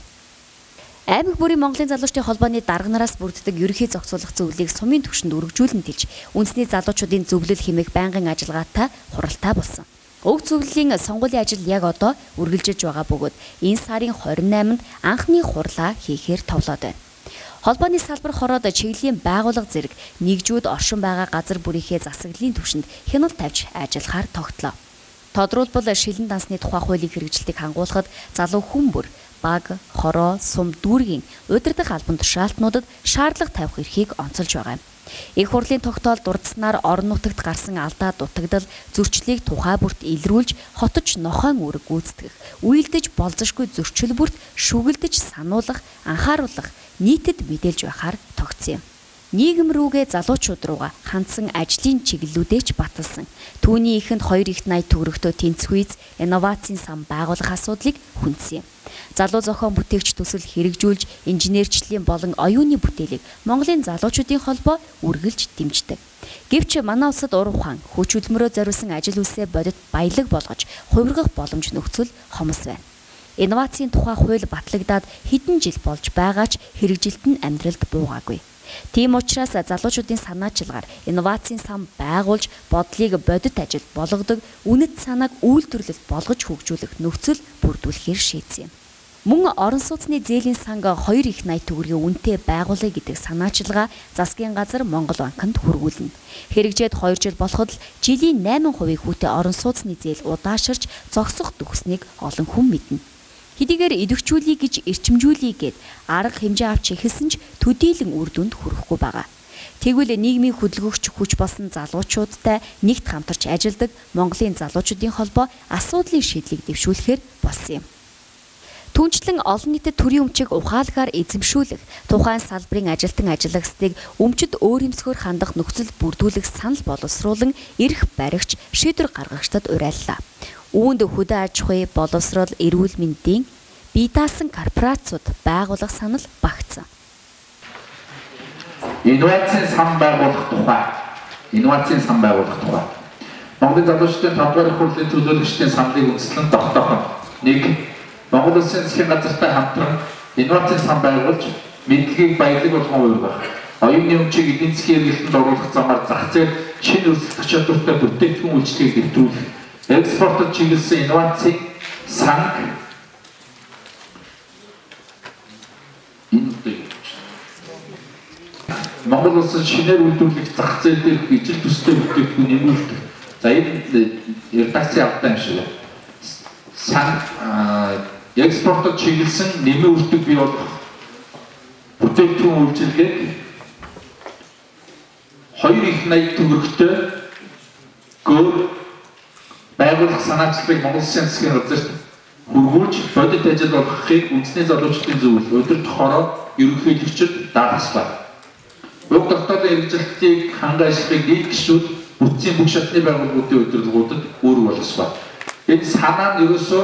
Аймаг бүрийн Монголын залуучдын холбооны дарга нараас бүрддэг ерөнхий зохицуулах зөвлөлийг сумын түвшинд өргөжүүлэн тэлж үндэсний залуучуудын зөвлөл хэмээх байнгын ажиллагаатай хуралтай болсон. Уг зөвлөлийн сонгуулийн ажил яг одоо үргэлжилж байгаа бөгөөд энэ сарын хорин найманд анхны хурлаа хийхээр товлоод байна. Холбооны салбар хороод чиглэлийн байгууллага зэрэг нэгжүүд оршин байгаа газар бүрийнхээ засаглалын түвшинд хяналт тавьж ажиллахаар тогтлоо. Тодруулбал шилэн дансны тухай хуулийн хэрэгжилтийг хангуулахад залуу хүн бүр баг, хороо, сум дүүргийн удирдах албан тушаалтнуудад шаардлага тавих эрхийг онцолж байгаа юм. Их хурлын тогтоол дурдсанаар орон нутагт гарсан алдаа дутагдал зөрчлийг тухай бүрт илрүүлж хотож нохойн үүрэг гүйцэтгэх, үйлдэж болзошгүй зөрчил бүрт шүгэлдэж сануулах, анхааруулах, нийтэд мэдээлж байхаар тогтсон юм. Нийгэм рүүгээ залуучууд руугаа хандсан ажлын чиглэлүүдээ ч баталсан. Түүний ихэнд хоёр ихт найд төгрөгтөө тэнцвүүц инновацийн сан байгуулах асуудлыг хүндсэн юм. Залуу зохион бүтээгч төсөл хэрэгжүүлж инженерчлэлийн болон оюуны бүтээлийг Монголын залуучуудын холбоо үргэлж дэмждэг. Гэвч манай улсад уран ухаан, хүч хөдөлмөрөө зориулсан ажил үйлсээ бодит баялаг болгож хувиргах боломж нөхцөл хомос байна. Инновацийн тухай хууль батлагдаад хэдэн жил болж байгаа ч хэрэгжилт нь амьдралд буугаагүй. Тийм учраас залуучуудын санаачилгаар инновацийн сан байгуулж бодлыг бодит ажил болгодог, үнэт санааг үйлдвэрлэл болгож хөгжүүлэх нөхцөл бүрдүүлэхээр шийдсэн юм. Мөн орон сууцны зээлийн сан хоёр их найд төгрөгийн үнэтэй байгуулъя гэдэг санаачилгаа засгийн газар Монгол банкнд хүргүүлнэ. Хэрэгжээд хоёр жил болоход л жилийн найман хувийн хүүтэй орон сууцны зээл удааширч зогсох төгснгийг олон хүн мэднэ. Хэдийгээр идэвхжүүлэе гэж эрчимжүүлэе гэд арга хэмжээ авч эхэлсэн ч төдийлөн үр дүнд хүрэхгүй байгаа. Тэгвэл нийгмийн хөдөлгөгч хүч болсон залуучуудтай нэгт хамтарч ажилладаг Монголын залуучуудын холбоо асуудлын шийдлийг дэвшүүлэхээр болсон юм. Түүнчлэн олон нийтэд төрийн өмчийг ухаалгаар эзэмшүүлэх, тухайн салбарын ажилтан ажиллагчдыг өмчөд өөрөмсгөр хандах нөхцөл бүрдүүлэх санал боловсруулан эрх баригч шийдвэр гаргагчдад уриаллаа. Үүнд хөдөө аж ахуй, боловсрол, эрүүл мэндийн бие даасан корпорацууд байгуулах санал багтсан. Инновацийн сан байгуулах тухай. Инновацийн сан байгуулах тухай. Монголын залуучдын тав дахь хурлын төлөөлөгчдийн саналыг үндэслэн тогтоохон. нэг. Монгол Улсын засгийн газартай хамтран инновацийн сан байгуулж мэдлэгийг баялаг болгон уургах. Оюуны өмчийг эдийн засгийн эргэлтэнд оруулах замаар зах зээл шинэ өрсөлдөх чадвартай бүтээгдэхүүн үйлчлэгийг дэвтрүүлэх. Экспортод чиглэсэн инновацийн сан Монгол улсын шинээр үйлдвэрлэх зах зээл дээрх ижил төстэй бүтээгдэхүүн нэмэгдэх. За энэ редакци авдаг юм шиг. Сан экспортод чиглэсэн нэмийн үрдэг бий болох бүтээгдэхүүн үйлчилгээг хоёр их найд төгрөгтэй гөр байгуулах санаачлагыг Монгол Улсын засгийн газарт хүргүүлж бодит ажил болгохыг үндэсний залуучдын зөвлөл удирдах хороо ерөнхийлөгчд даатгаслаа. Уг тогтоолын хэрэгжилтийг хангалтыг нийт гишүүд бүтцийн бүх шатны байгууллагуудын удирдлагуудад үүрэг болгосон. Энэ санаа нь ерөөсөө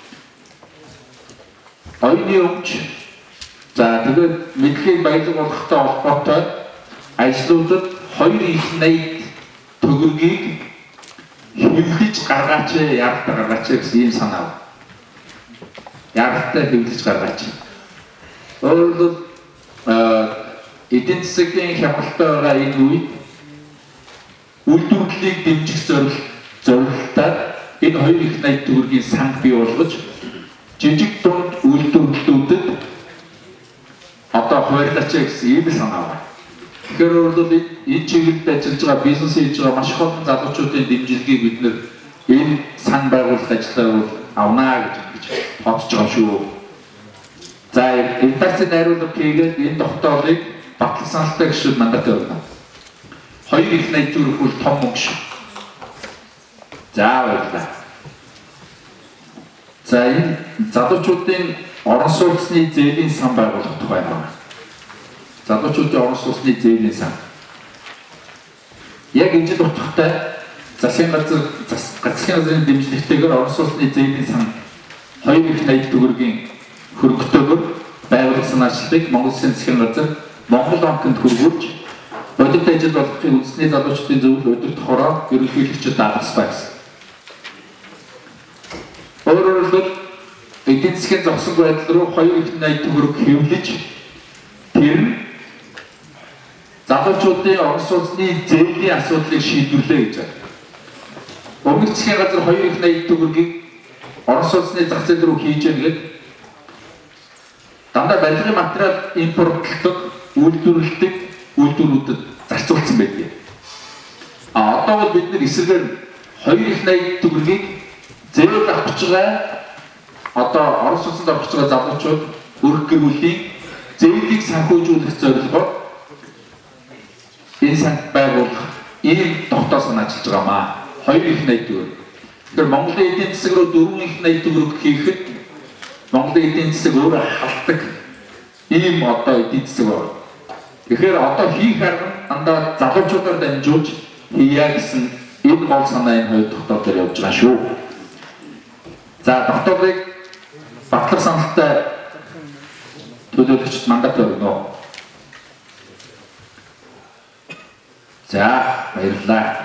оюуны өмч, за тэгээд мэдлэгийг баялаг болгохтой холбоотой ажлуудад хоёр их найд төгрөгийг хэвлэж гаргаач, яаралтай гаргаач гэсэн ийм санаа. Яаралтай хэвлэж гаргаач. Өөрөлд эдийн засгийн хямралтай байгаа энэ үед үйлдвэрлэлийг дэмжих зорилготой энэ хоёр их найд төгрөгийн сан бий болгож жижиг дунд үйлдвэрлэлүүдэд одоо хуваарлаач гэсэн ийм санаа байна. Тэгэхээр бол энэ чиглэлд ажиллаж байгаа бизнес хийж байгаа маш их олон залуучуудын дэмжлэгийг бид нэр энэ сан байгуулах ажиллагаа бол авнаа гэж бодож байгаа шүү. За инфляцийн найруулга хийгээд энэ тогтоолыг батлах саналтай гишүүд мандат өгнө. Хоёр их найд төгрөг бол том мөнгө шүү. За баярлалаа. За энэ залуучуудын орон сууцны зээлийн сан байгуулах тухай байна. Залуучуудын орон сууцны зээлийн сан. Яг энэ жил утгатай засгийн газар засгийн газрын дэмжлэгтэйгээр орон сууцны зээлийн сан хоёр их найд төгрөгийн хөрөнгөтэйгээр байгуулсан ажлыг Монгол Улсын засгийн газар Монгол банкнд хөрвүүлж бодит ажил болгохын үндэсний залуучуудын зөвлөл өдөрт хороо ерөнхийлөгчөд даатгасан байсан. Өөрөөр хэлбэл эдийн засгийн зогсонг байдал руу хоёр их найд төгрөг хэвлэж тэр залуучуудын орон сууцны зээлийн асуудлыг шийдвэрлэе гэж байна. Өмнөх засгийн газар хоёр их найд төгрөгийг орон сууцны зах зээл рүү хийж яагаад дандаа барилгын материал импортлдог, үйлдвэрлэдэг үйлдвэрүүдэд зарцуулсан байдаг. А одоо бол бид нар эсрэгээр хоёр их найд төгрөгийг зээл авч байгаа одоо орон сууцнд орж байгаа залуучууд өрх гэр бүлийн зээлийг санхүүжүүлэх зорилгоор энэ санхүү байгуулах ийм тогтоосон ажиллаж байгаа маа. Хоёр их найд төгрөг. Тэгэхээр Монголын эдийн засаг руу дөрвөн их найд төгрөг хийхэд Монголын эдийн засаг өөрөө халддаг ийм одоо эдийн засаг байна. Тэгэхээр одоо хийх арга андаа залуучуудаар дамжуулж хийя гэсэн энэ гол санаа энэ хоёр тогтоол дээр явж байгаа шүү. За тогтоолыг батлах саналтай төлөөлөгчд мандат өгнө. За баярлалаа.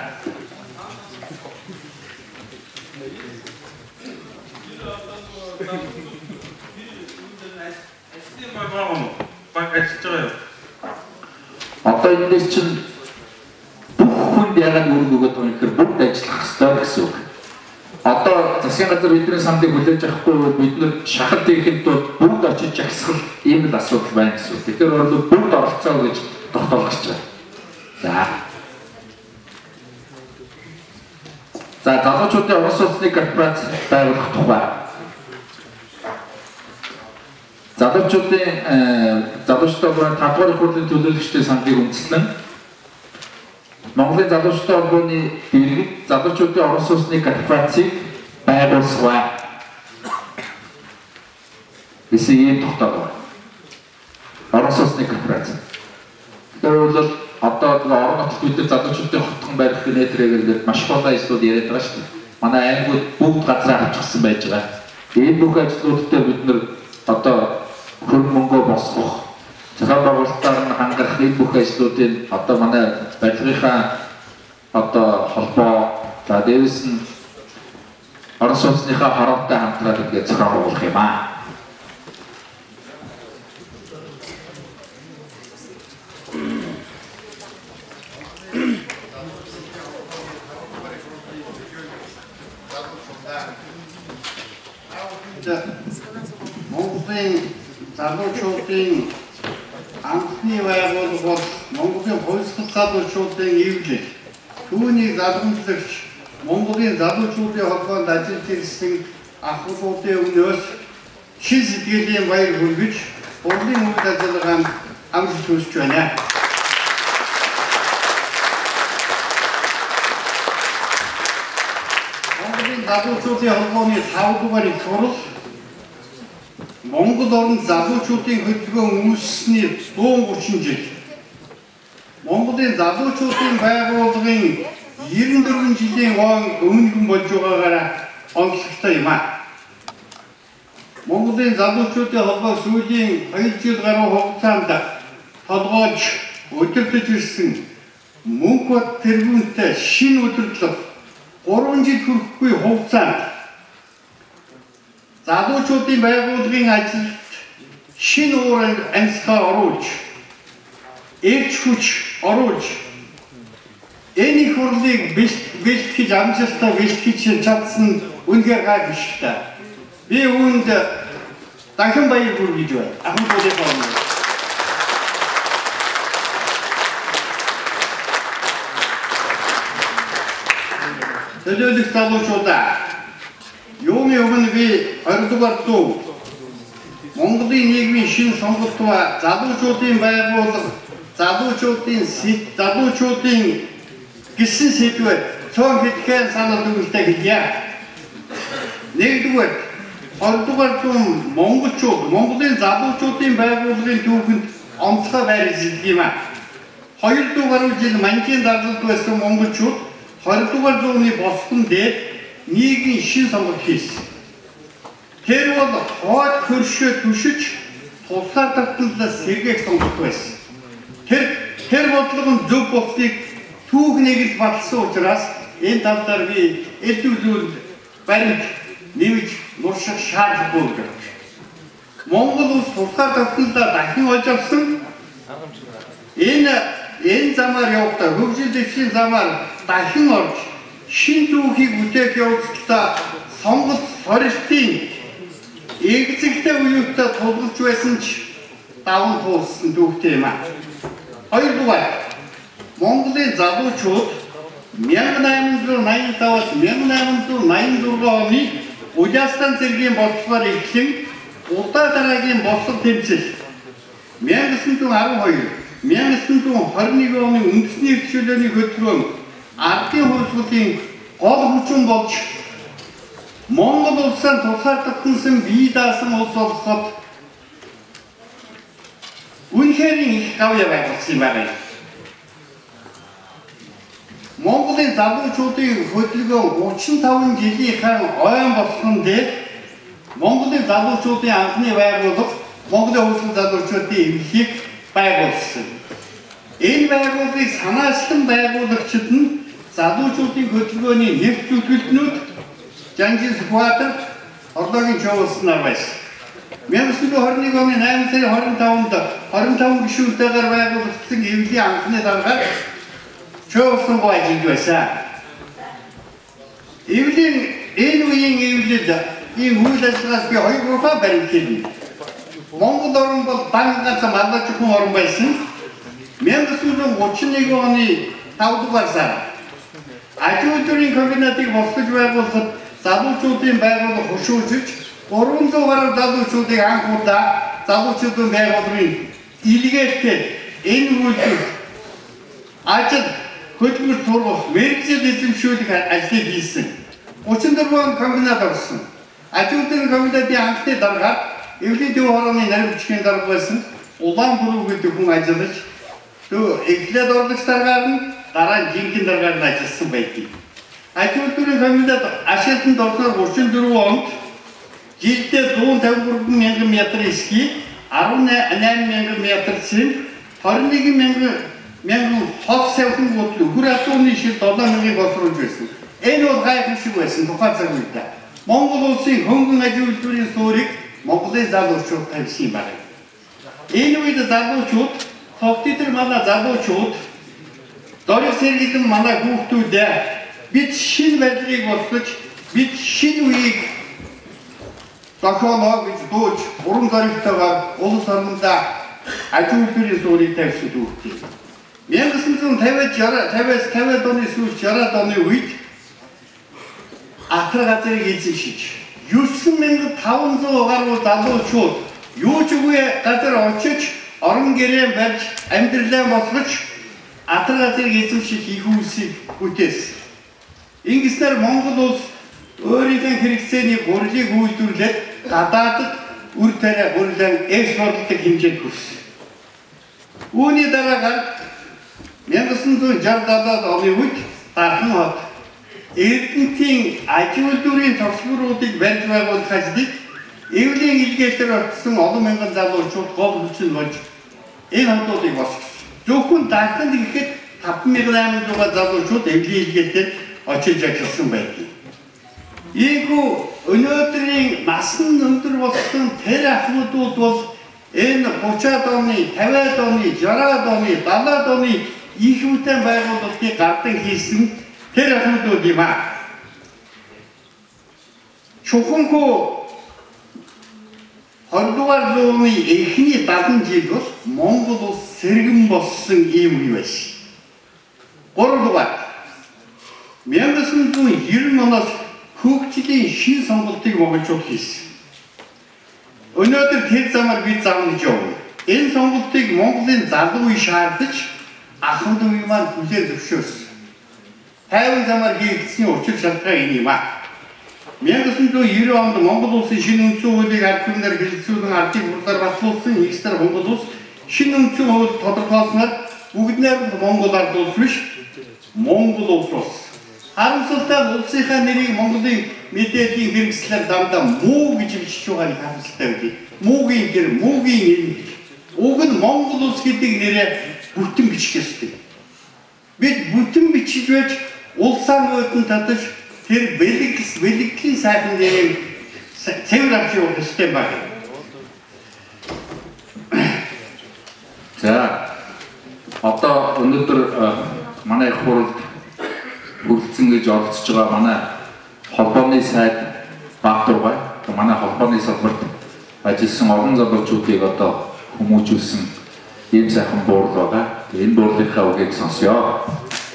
Одоо энэ дээр чинь бүх хүнд яагаад үүрэг өгöd байгаа юм гэхээр бүгд ажиллах хэрэгтэй гэсэн үг. Одоо засгийн газар бидний сандыг хүлээж авахгүй бол бид нар шахалт хийхэд бол бүгд очиж жагсгал ийм л асуудал байна гэсэн үг. Тэгэхээр бол бүгд оролцоо гэж тогтоол гарч байгаа. За. За залуучуудын орон сууцны корпорац байгуулах тухай. Залуучуудын залуучуудын тавдугаар их хурлын төлөөлөгчдийн сандыг үндэслэн Монголын залуучуудын орбооны дэргэд залуучуудын орон сууцны корпорацийг байгуулсан. Гэсэн ийм тогтоол байна. Орон сууцны корпорац. Тэр бол одоо орон нутгад бид нар залуучуудын хотхон барих нэтрэгээр маш олон ажлууд яриад байгаа шүү дээ. Манай аймагуд бүгд газраа авчихсан байж байгаа. Энэ бүх ажлууд дээр бид нар одоо хөрөнгө мөнгөө босгох, зохион байгуулалтаар нь хангах энэ бүх ажлуудын одоо манай барилгынхаа одоо холбоо, за дээрээс нь орон сууцныхаа хороотой хамтраад ингээд зохион байгуулах юм аа. Монголын залуучуудын анхны байгууллага бол Монголын хувьсгал залуучуудын эвлэл. Түүнийг залгамжлагч Монголын залуучуудын холбоонд ажиллаж ирсэн ахлуудын өмнөөс шин сэтгэлийн баяр хүргэж хурлын үйл ажиллагаанд амжилт хүсэж байна. Монголын залуучуудын холбооны тав дугаар их хурал Монгол орнд залуучуудын хөдөлгөөн үүссэний дуун гучин жил. Монголын залуучуудын байгууллагын девяносто дөрвөн жилийн он өмнөгөн болж байгаагаараа онцлогтой юм аа. Монголын залуучуудын холбоо сүүлийн хоёр жил гаруй хугацаанд толгойж удирдах ирсэн мөнгө бод тэргүүнтэй шинэ удирдлага гурван жил хүрэхгүй хугацаанд залуучуудын байгууллагын ажилд шинэ уур амьсгаа оруулж, эрч хүч оруулж, энэ их хурлыг бэлтгэж амжилттай бэлтгэж чадсан үнэхээр гайхалтай. Би үүнд дахин баяр хүргэж байна. Ахын бүлээн төлөөлөх залуучуудаа юуны өмнө би хоёр дугаар дуу Монголын нийгмийн шин сонголт ба залуучуудын байгууллага, залуучуудын сэт, залуучуудын гисэн сэдвээр цөөн хэдхэн санал өгөлтэй хэлье. Нэгдүгээр, хоёрдугаар дуу монголчууд, Монголын залуучуудын байгууллагын түүхэнд онцгой байр эзэлдэг юм а. Хоёрдугаар жил манжийн даргалд байсан монголчууд хоёрдугаар зууны босгон дээр нийгмийн шин сонголт хийсэн. Тэр бол хойд хөршөө түшиж тусгаар тогтнолоос сэргээх сонголт байсан. Тэр тэр бодлого нь зөв болсныг түүхнийг л баталсан учраас энэ талаар би эдгүүлүүл баримт нэмж нурших шаардлагагүй гэж. Монгол улс тусгаар тогтнолоо дахин олж авсан. Энэ энэ замаар явахдаа хөгжлийн замаар дахин орж шин түүхийг бүтээх явдлаа сонголт хоригтын эгзэгтэй үеүдээ тулгуур байсан ч даван туулсан түүхтэй юм а. Хоёрдугаар Монголын залуучууд мянга найман зуун найман таваас мянга найман зуун найман дөрвөн оны Улаастан цэргийн болцоор эхлэн удаа дараагийн болцол тэмцэл мянга зуун арван хоёр мянга зуун хорин нэг оны үндэсний хөгжлөөний хөтөлбөр ардын хөгжлийн гол хүчин болж Монгол улсаар тусгаар тогтносон бие даасан улс болоход үнэхээр их гавьяа байгуулсан юм байна. Монголын залуучуудын хөдөлгөөн гучин таван жилийнхэн ойн болсон дээр Монголын залуучуудын анхны байгууллага Монголын хөгжлийн залуучуудын эмнэлгийг байгуулсан. Энэ байгууллагыг санаачлан байгуулагчид нь залуучуудын хөдөлгөөний нэгт зүтгэлтнүүд Жанжин Сүхбаатар орлогийн чуулсан байсан. мянга зуун хорин нэг оны найман сарын хорин таванд хорин таван гишүүнтэйгээр байгуулагдсан эвлийн анхны даргаар чуулсан гойж байсан. Эвлийн энэ үеийн эвлэлд ийм үйл ажиллагаас би хоёр группа баримтлана. Монгол орн бол бангац маллаж хүн орн байсан. мянга зуун гучин нэг оны тав дугаар сар Ажил үйлдвэрийн комбинатыг босгож байгуулахад залуучуудын байгууллага хөшөөжж гурван зуун гаруй залуучуудыг анх удаа залуучуудын байгууллагын илгээтэй энэ үйлдвэр ажил хөтөлбөр сургууль мэргэжил эзэмшүүлэх ажлыг хийсэн. гучин дөрвөн комбинат орсон. Ажил үйлдвэрийн комбинатын анхны даргаар эвлийн төв хорооны нарийн бичгийн дарга байсан Улаанбүрүү гэдэг хүн ажиллаж төв эхлээд орлогч даргаар нь дараа нь жинхэнэ даргаар нь ажилласан байдгийг. Ажил үйлдвэрийн комбинат ашиглалтанд орсноор гучин дөрвөн онд жилдээ зуун тавин гурван мянган метр эсхий, арван найман мянган метр цэнт, хорин нэг мянган хот савхан гутлуу хүр атууны шил долоо мянган босруулж байсан. Энэ бол гайхамшиг байсан тухайн цаг үед. Монгол улсын хөнгөн ажил үйлдвэрийн суурийг Монголын залуучууд тавьсан юм байна. Энэ үед залуучууд, товтидэр манай залуучууд, дорыг сэргийлэн манай хүүхдүүдээ бид шинэ байдлыг босгож, бид шинэ үеийг зохиолоо гэж дууж, уран зоригтойгоор улс орнуудаа ажил үйлдвэрийн суурийг тавьсан дүүртээ. мянга зуун тавиас тавиад оны сүүлч шараад оны үед Атар газрыг эзэмшиж, юусан мянган таван зуун гаруй залуучууд юу ч үгүй газар очиж, орон гэрээ барьж, амьдралаа босгож, Атар газрыг эзэмших их үйлсийг бүтээсэн. Ингэснээр Монгол улс өөрийнхөө хэрэгцээний гурилыг үйлдвэрлээд гадаадд үр тариа гурилан экспортлох хэмжээнд хүрсэн. Үүний дараагаар мянга зуун шестьдесят оны үед Дархан хот Эрдэнэтийн ажил үйлдвэрийн тогтворуудыг барьж байгуулах ажлыг эвлийн илгээхээр орсон олон мянган залуучууд гол хүчин болж энэ хамтуудыг босгосон. Зөвхөн Дарханд ирэхэд таван мянган аймаг зуун залуучууд эвлийн илгээхээр очиж ажилласан байдаг. Ийхүү өнөөдрийн насан өндөр болсон тэр ахмадууд бол энэ гучин оны, тавиад оны, шараад оны, далаад оны их үтэн байгууллагыг гардан хийсэн тэр ахмадууд юм а. Чуханхүү хоёрдугаар зууны эхний дадан жил бол Монгол улс сэргэн болсон ийм үе байсан. Гуравдугаар мянга санал девяносто оноос хөгжлийн шин сонголтыг монголчууд хийсэн. Өнөөдөр тэр замаар бид замнаж явна. Энэ сонголтыг Монголын залуу үе шаардаж ахмад үе маань хүлээн зөвшөөрсөн. Тайван замаар хийгдсэний учир шалтгаан энэ юм аа. мянга санал девяносто онд Монгол улсын шинэ үндсэн хуулийг ард түмнээр хэлэлцүүлэн ардыг хурлаар батлуулсан X-ээр Монгол улс шинэ үндсэн хууль тодорхойлсноор бүгд найрамд Монгол ард улс биш Монгол улс болсон. Харамсалтай улсынхаа нэрийг Монголын мэдээллийн хэрэгслээр дандаа муу гэж бичиж байгааг харамсалтай байдаг. Муугийн гэр, муугийн нэр. Уг нь Монгол улс гэдэг нэрээ бүтэн бичих ёстой. Бид бүтэн бичиж байж улсаа өөдөн татаж тэр бэлэгс бэлэглийн сайхан нэрийг цэвэр авч явах ёстой байна. За одоо өнөөдөр манай их хурлд хүрэлцэн гэж оролцож байгаа манай холбооны сайд Баатарбай манай холбооны салбарт ажилласан олон залуучуудыг одоо хүмүүжүүлсэн ийм сайхан буурал байгаа. Энэ буурлынхаа үгийг сонсъё.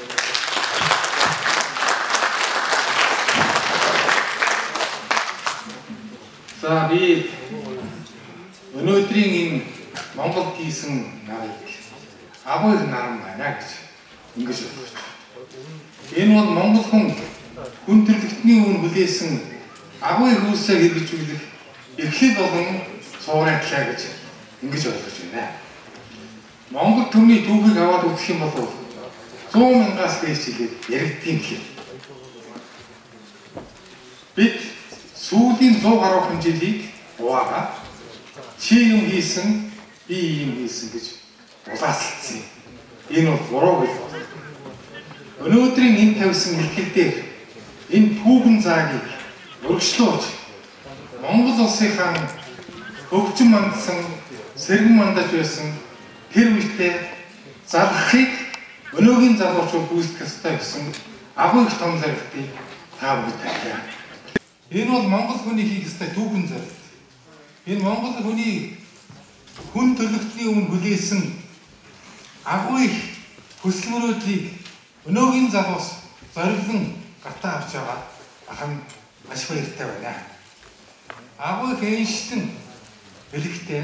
За би өнөөдрийн энэ Монголд хийсэн нарыг агуу их наран байна гэж ингэж бодож байна. Энэ бол Монгол хүн хүн төрлөختний өмнө хүлээсэн агуу их үйлсээ хэрэгжүүлэх эхлэл болон суугаатлаа гэж ингэж ойлгож байна. Монгол төмний түүхийг аваад үзэх юм бол сто мянгаас дээш жилээр яригдсан гэх. Бид сүүлийн сто гаруй жилийг угаага чи юм хийсэн би юм хийсэн гэж улаасалцсан. Энэ бол буруу гэж байна. Өнөөдрийн энэ тавьсан илтгэл дээр энэ түүхэн заагийг өргөжлөөж Монгол улсынхаа хөгжим мандсан сэргэн мандаж байсан тэр үедээ залхахыг өнөөгийн залуучууд гүйцэтгэх ёстой гэсэн агуу их том зорилтыг та бүхэн тавья. Энэ бол Монгол хүний хийх ёстой түүхэн зорилт. Энэ Монгол хүний хүн төрлөختний өмнө хүлээсэн агуу их хүсэл мөрөөдлийг өнөөгийн залуус зориглон гартаа авч байгаа ахын маш баяртай байна. Агуу их энэштэн бэлэгтэй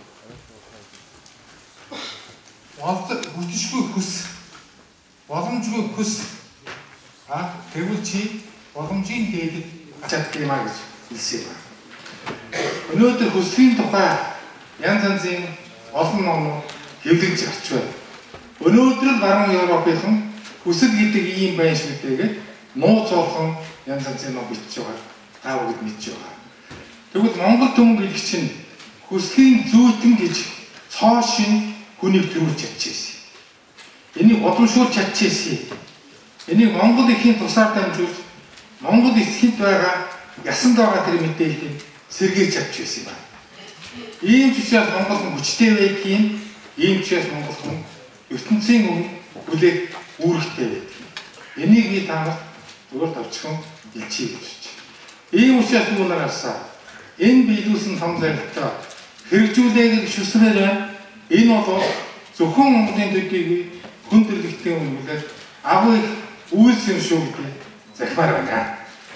хүчшгүй хүс боломжгүй хүс а тэгвэл чи боломжийн дээдэд ачаад гэмаа гэж хэлсэн юм. Өнөөдөр хүслийн тухай янз янзын олон номнууд хэвлэгж гарч байна. Өнөөдөр л баруун Европынхан хүсэл гэдэг ийм байна шиг тэгээд нууц олхон янз янзын ном бичиж байгаа. Та бүгд мэдж байгаа. Тэгвэл Монгол төмөн гэдэг чинь хүслийн зүйтэн гэж цоо шин хүнийг төрүүлж чадчихсан. Энийг уламжуулж чадчихсан. Энийг Монгол эхийн тусаар дамжуулж Монгол эсэхд байгаа ясанд байгаа тэр мэдээллийг сэргийлж чадчихсан юм байна. Ийм учраас Монгол хүн хүчтэй байдгийг, ийм учраас Монгол хүн ертөнцийн өмнө хүлээх үүрэгтэй байдаг. Энийг би танаас зөвхөн товчхон хэлчихье гэж байна. Ийм учраас түүнээсээ энэ биелүүлсэн том зорилтоо хэрэгжүүлэе гэж шүсрээр байна. Энэ бол зөвхөн Монголын төдийгүй хүн төрлөختийн өмнө агуу их үйлс юм шүү гэдэг захимаар байна.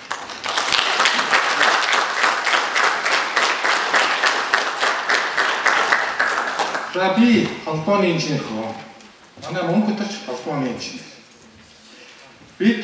За би холбооны инженер хөө. Манай Монголд ч холбооны инженер. Бид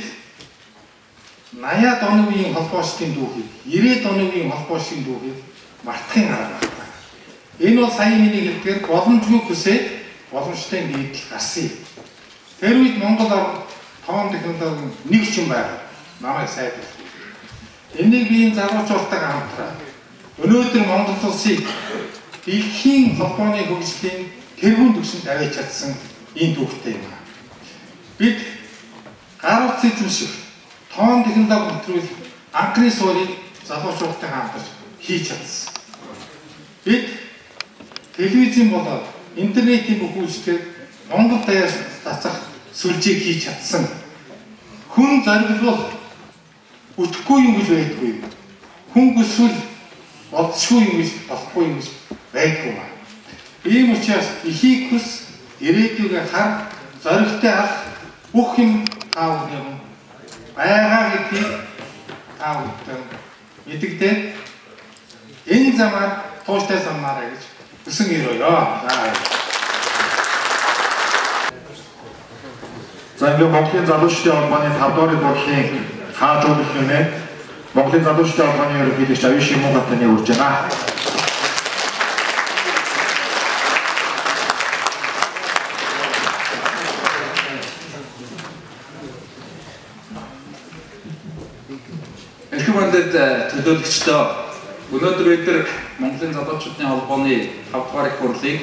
наяад оны үеийн холбоочдын дүүхийг, ирээд оны үеийн холбоочдын дүүхийг мартахын арга байна. Энэ бол сая миний хэлдгээр боломжгүй хүсээд боломжтой нийтлэл гарсан юм. Тэр үед Монгол ард тоон технологийн нэг ч юм байгаад намайг сайдруулсан. Энийг би энэ залуучуудтайгаа хамтраад өнөөдөр Монгол улсыг дэлхийн холбооны хөгжлийн тэргуун түвшинд авч чадсан энэ түүхтэй юм. Бид гар утас эзэмших, тоон технологи нэвтрүүлэх анхны суурийг залуучуудтайгаа хамтарч хийж чадсан. Бид телевизэн болоод интернетийн бүх үйлчлэгээр Монгол даяар цацах сүлжээг хийж чадсан. Хүн зориглол үтгэхгүй юм гэж байдгүй. Хүн хүсвэл болцгүй юм гэж болохгүй юм гэж байдгүй маа. Ийм учраас ихийг хүс ирээдүйгээ хар зоригтой ах бүх юм таавал юм байгаа гэдгийг та бүхэн мэдэгдээ энэ замаар тууштай самнаарай гэж хүсэн ирөөё. За ингээд Монголын залуучдын холбооны тав дугаар бодлогын хаажуулах нэмэ Монголын залуучдын холбооны ерөнхийлөгч Аюу Шимугатаны урьж байна. Эрхэм мандрид төлөөлөгчдөө өнөөдөр бид нар Монголын залуучдын холбооны тав дугаар их хурлыг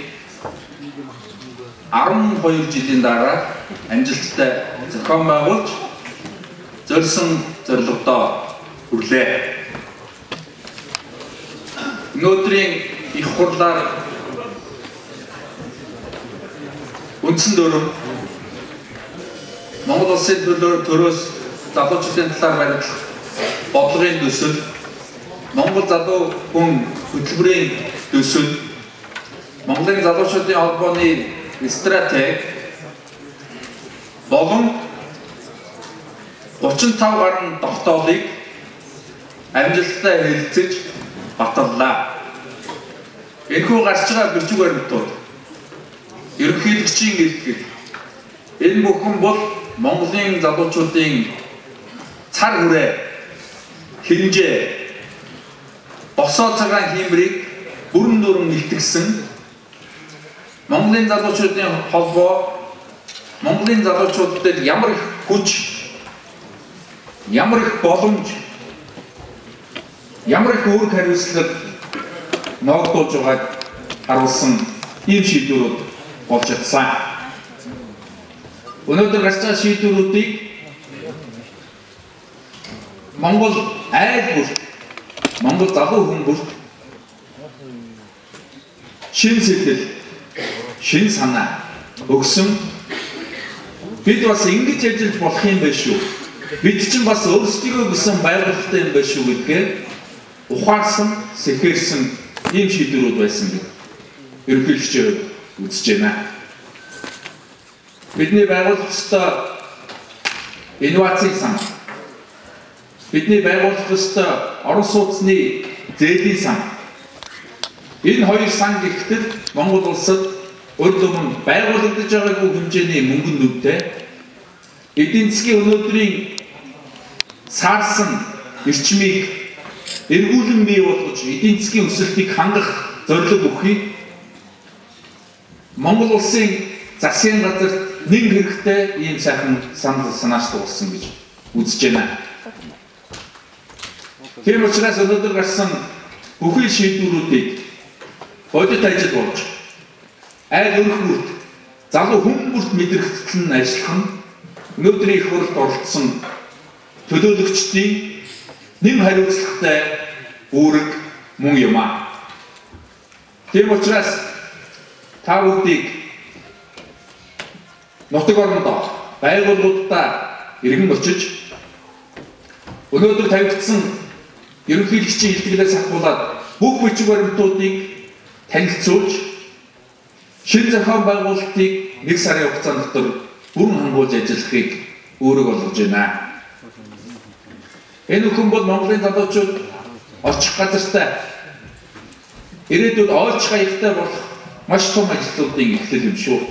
арван хоёр жилийн дараа амжилттай зохион байгуулж зорьсон зорилгодоо хүрлээ. Өнөөдрийн их хурлаар үндсэн дүрм Монгол улсын төлөөс залуучдын талаар баримтлах бодлогын төсөл, Монгол залуу хүн хөтөлбөрийн төсөл, Монголын залуучдын холбооны стратеги болон гучин тав гаруй тогтоолыг амжилттай хэлэлцэж баталлаа. Энэхүү гарч байгаа бичиг баримтууд ерөнхийлөгчийн илтгэл энэ бүхэн бол Монголын залуучуудын цар хүрээ хинжээ босоо цагаан хиймрийг бүрэн дүрэн илтгэсэн Монголын залуучуудын холбоо Монголын залуучуудад ямар их хүч, ямар их боломж, ямар их үүрэг хариуцлага ногдуулж байгааг харуулсан ийм шийдвэрүүд болж чадсан. Өнөөдөр гарч байгаа шийдвэрүүдийг Монгол айл бүрт, Монгол залуу хүн бүрт шин сэтгэл, шин санаа өгсөн. Бид бас ингэж ажиллаж болох юм байна шүү. Бид чинь бас өөрсдөө гэсэн байгууллагатай юм байна шүү гэдгээр ухаарсан, сэхэрсэн ийм шийдвэрүүд байсан гэж ерөнхийлөгчөөр үзэж байна. Бидний байгууллага ёстой инновацийн сан. Бидний байгууллага ёстой орон сууцны зээлийн сан. Энэ хоёр сан гэхэд Монгол улсад урд өмнө байгуулагдаж байгаагүй хэмжээний мөнгөн нүдтэй эдийн засгийн өнөөдрийн саарсан эрчмийг эргүүлэн бий болгож эдийн засгийн өсөлтийг хангах зорилго өгөхийг Монгол улсын засгийн газар нэг хэрэгтэй ийм сайхан санал санаач туулсан гэж үзэж байна. Тийм учраас өнөөдөр гарсан бүхий шийдвэрүүдийг бодит ажил болж айл өрх бүрт залуу хүн бүрт мэдрэгдэл нь ажиллах нь өнөөдрийн их хурлд оролцсон төлөөлөгчдийн нэм хариуцлагатай үүрэг мөн юм аа. Тийм учраас та бүдийг нутаг орондоо байгууллагуудаа иргэн очиж өнөөдөр тавигдсан ерөнхийлөгчийн илтгэлээс ахуулаад бүх бичиг баримтуудыг танилцуулж шин зохион байгуулалтыг нэг сарын хугацаанд дотор бүрэн хангуулж ажиллахыг өөрөг болгож байна. Энэ хүн бол Монголын залуучууд очих газартай ирээдүйд оолж хаягтай болох маш том ажлуудын эхлэл юм шүү.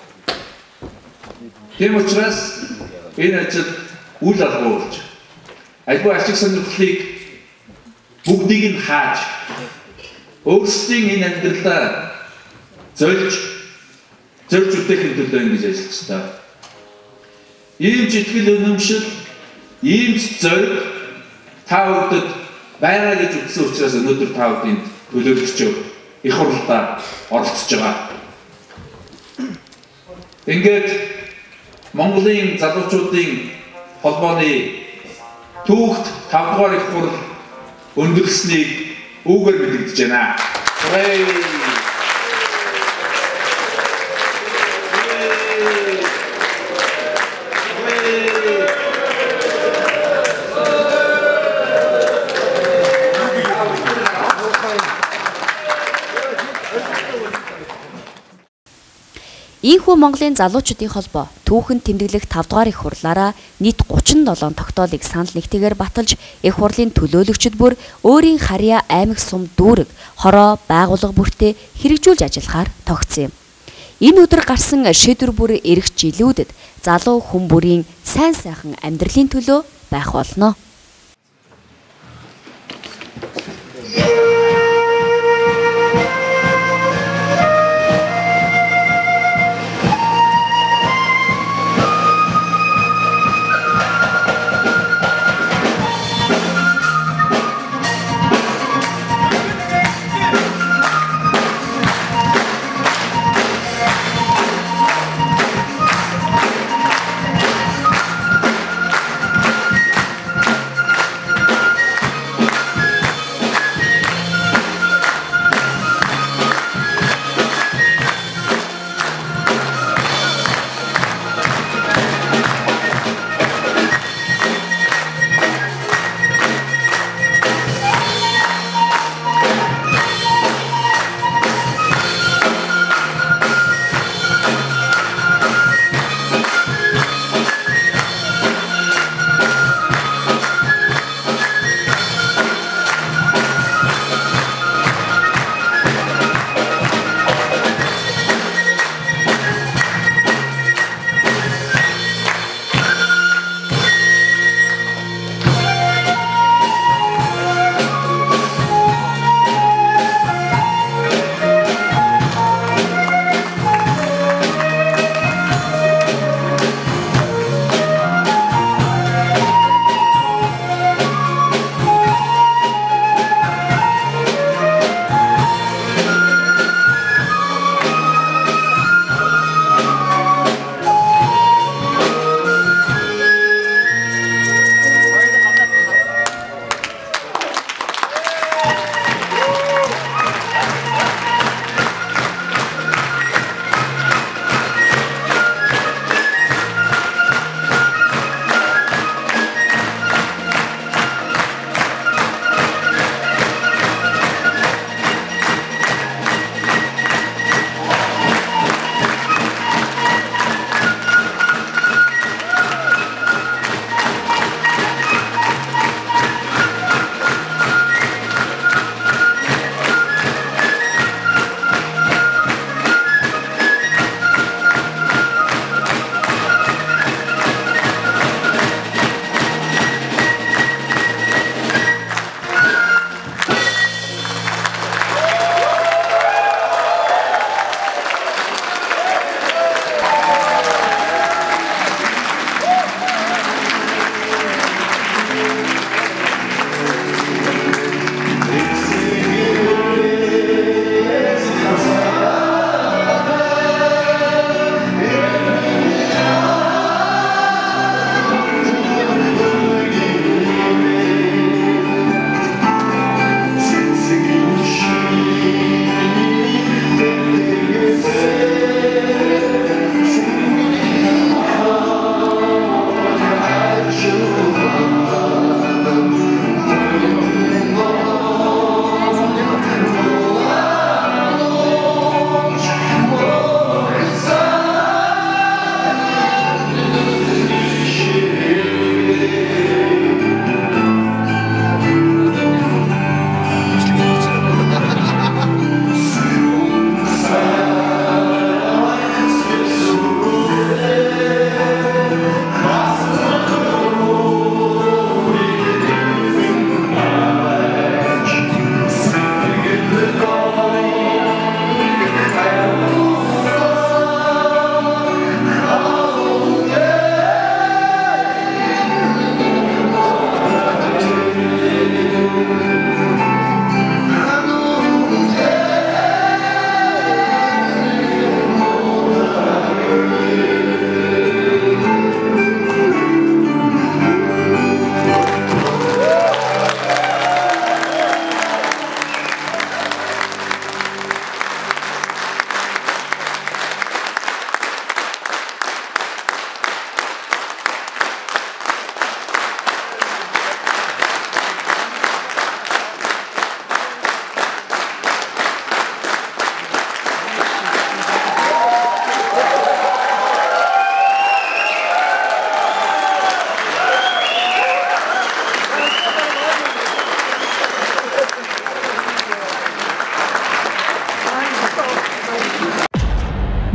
Тийм учраас энэ ажил үйл алгуулж альва ашиг сонирхлыг бүгдийг нь хааж өөрсдийн энэ амьдралаа зөөлж зөрж үтэхийн төлөө ингэж ажиллах ёстой. Ийм житгэл үнэмшил, ийм зориг та бүдэд байгаа гэж үзсэн учраас өнөөдөр та бүдийн төлөөлөгчөөр их хурлаа оролцож байгаа. Ингээд Монголын залуучуудын холбооны түүхт тав дугаар их хурл өндөрлсөнийг үүгээр мэдэгдэж байна. Ийхүү Монголын залуучуудын холбоо түүхэн тэмдэглэх тавд дугаар их хурлаараа нийт гучин долоон тогтоолыг санал нэгтэйгээр баталж их хурлын төлөөлөгчд бүр өөрийн харьяа аймаг сум дүүрэг хороо байгууллага бүртээ хэрэгжүүлж ажиллахаар тогтсон юм. Энэ өдөр гарсан шийдвэр бүр эх жилүүдэд залуу хүн бүрийн сайн сайхан амьдралын төлөө байх болно.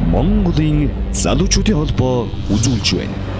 Монголын залуучуудын холбоо үзүүлж байна.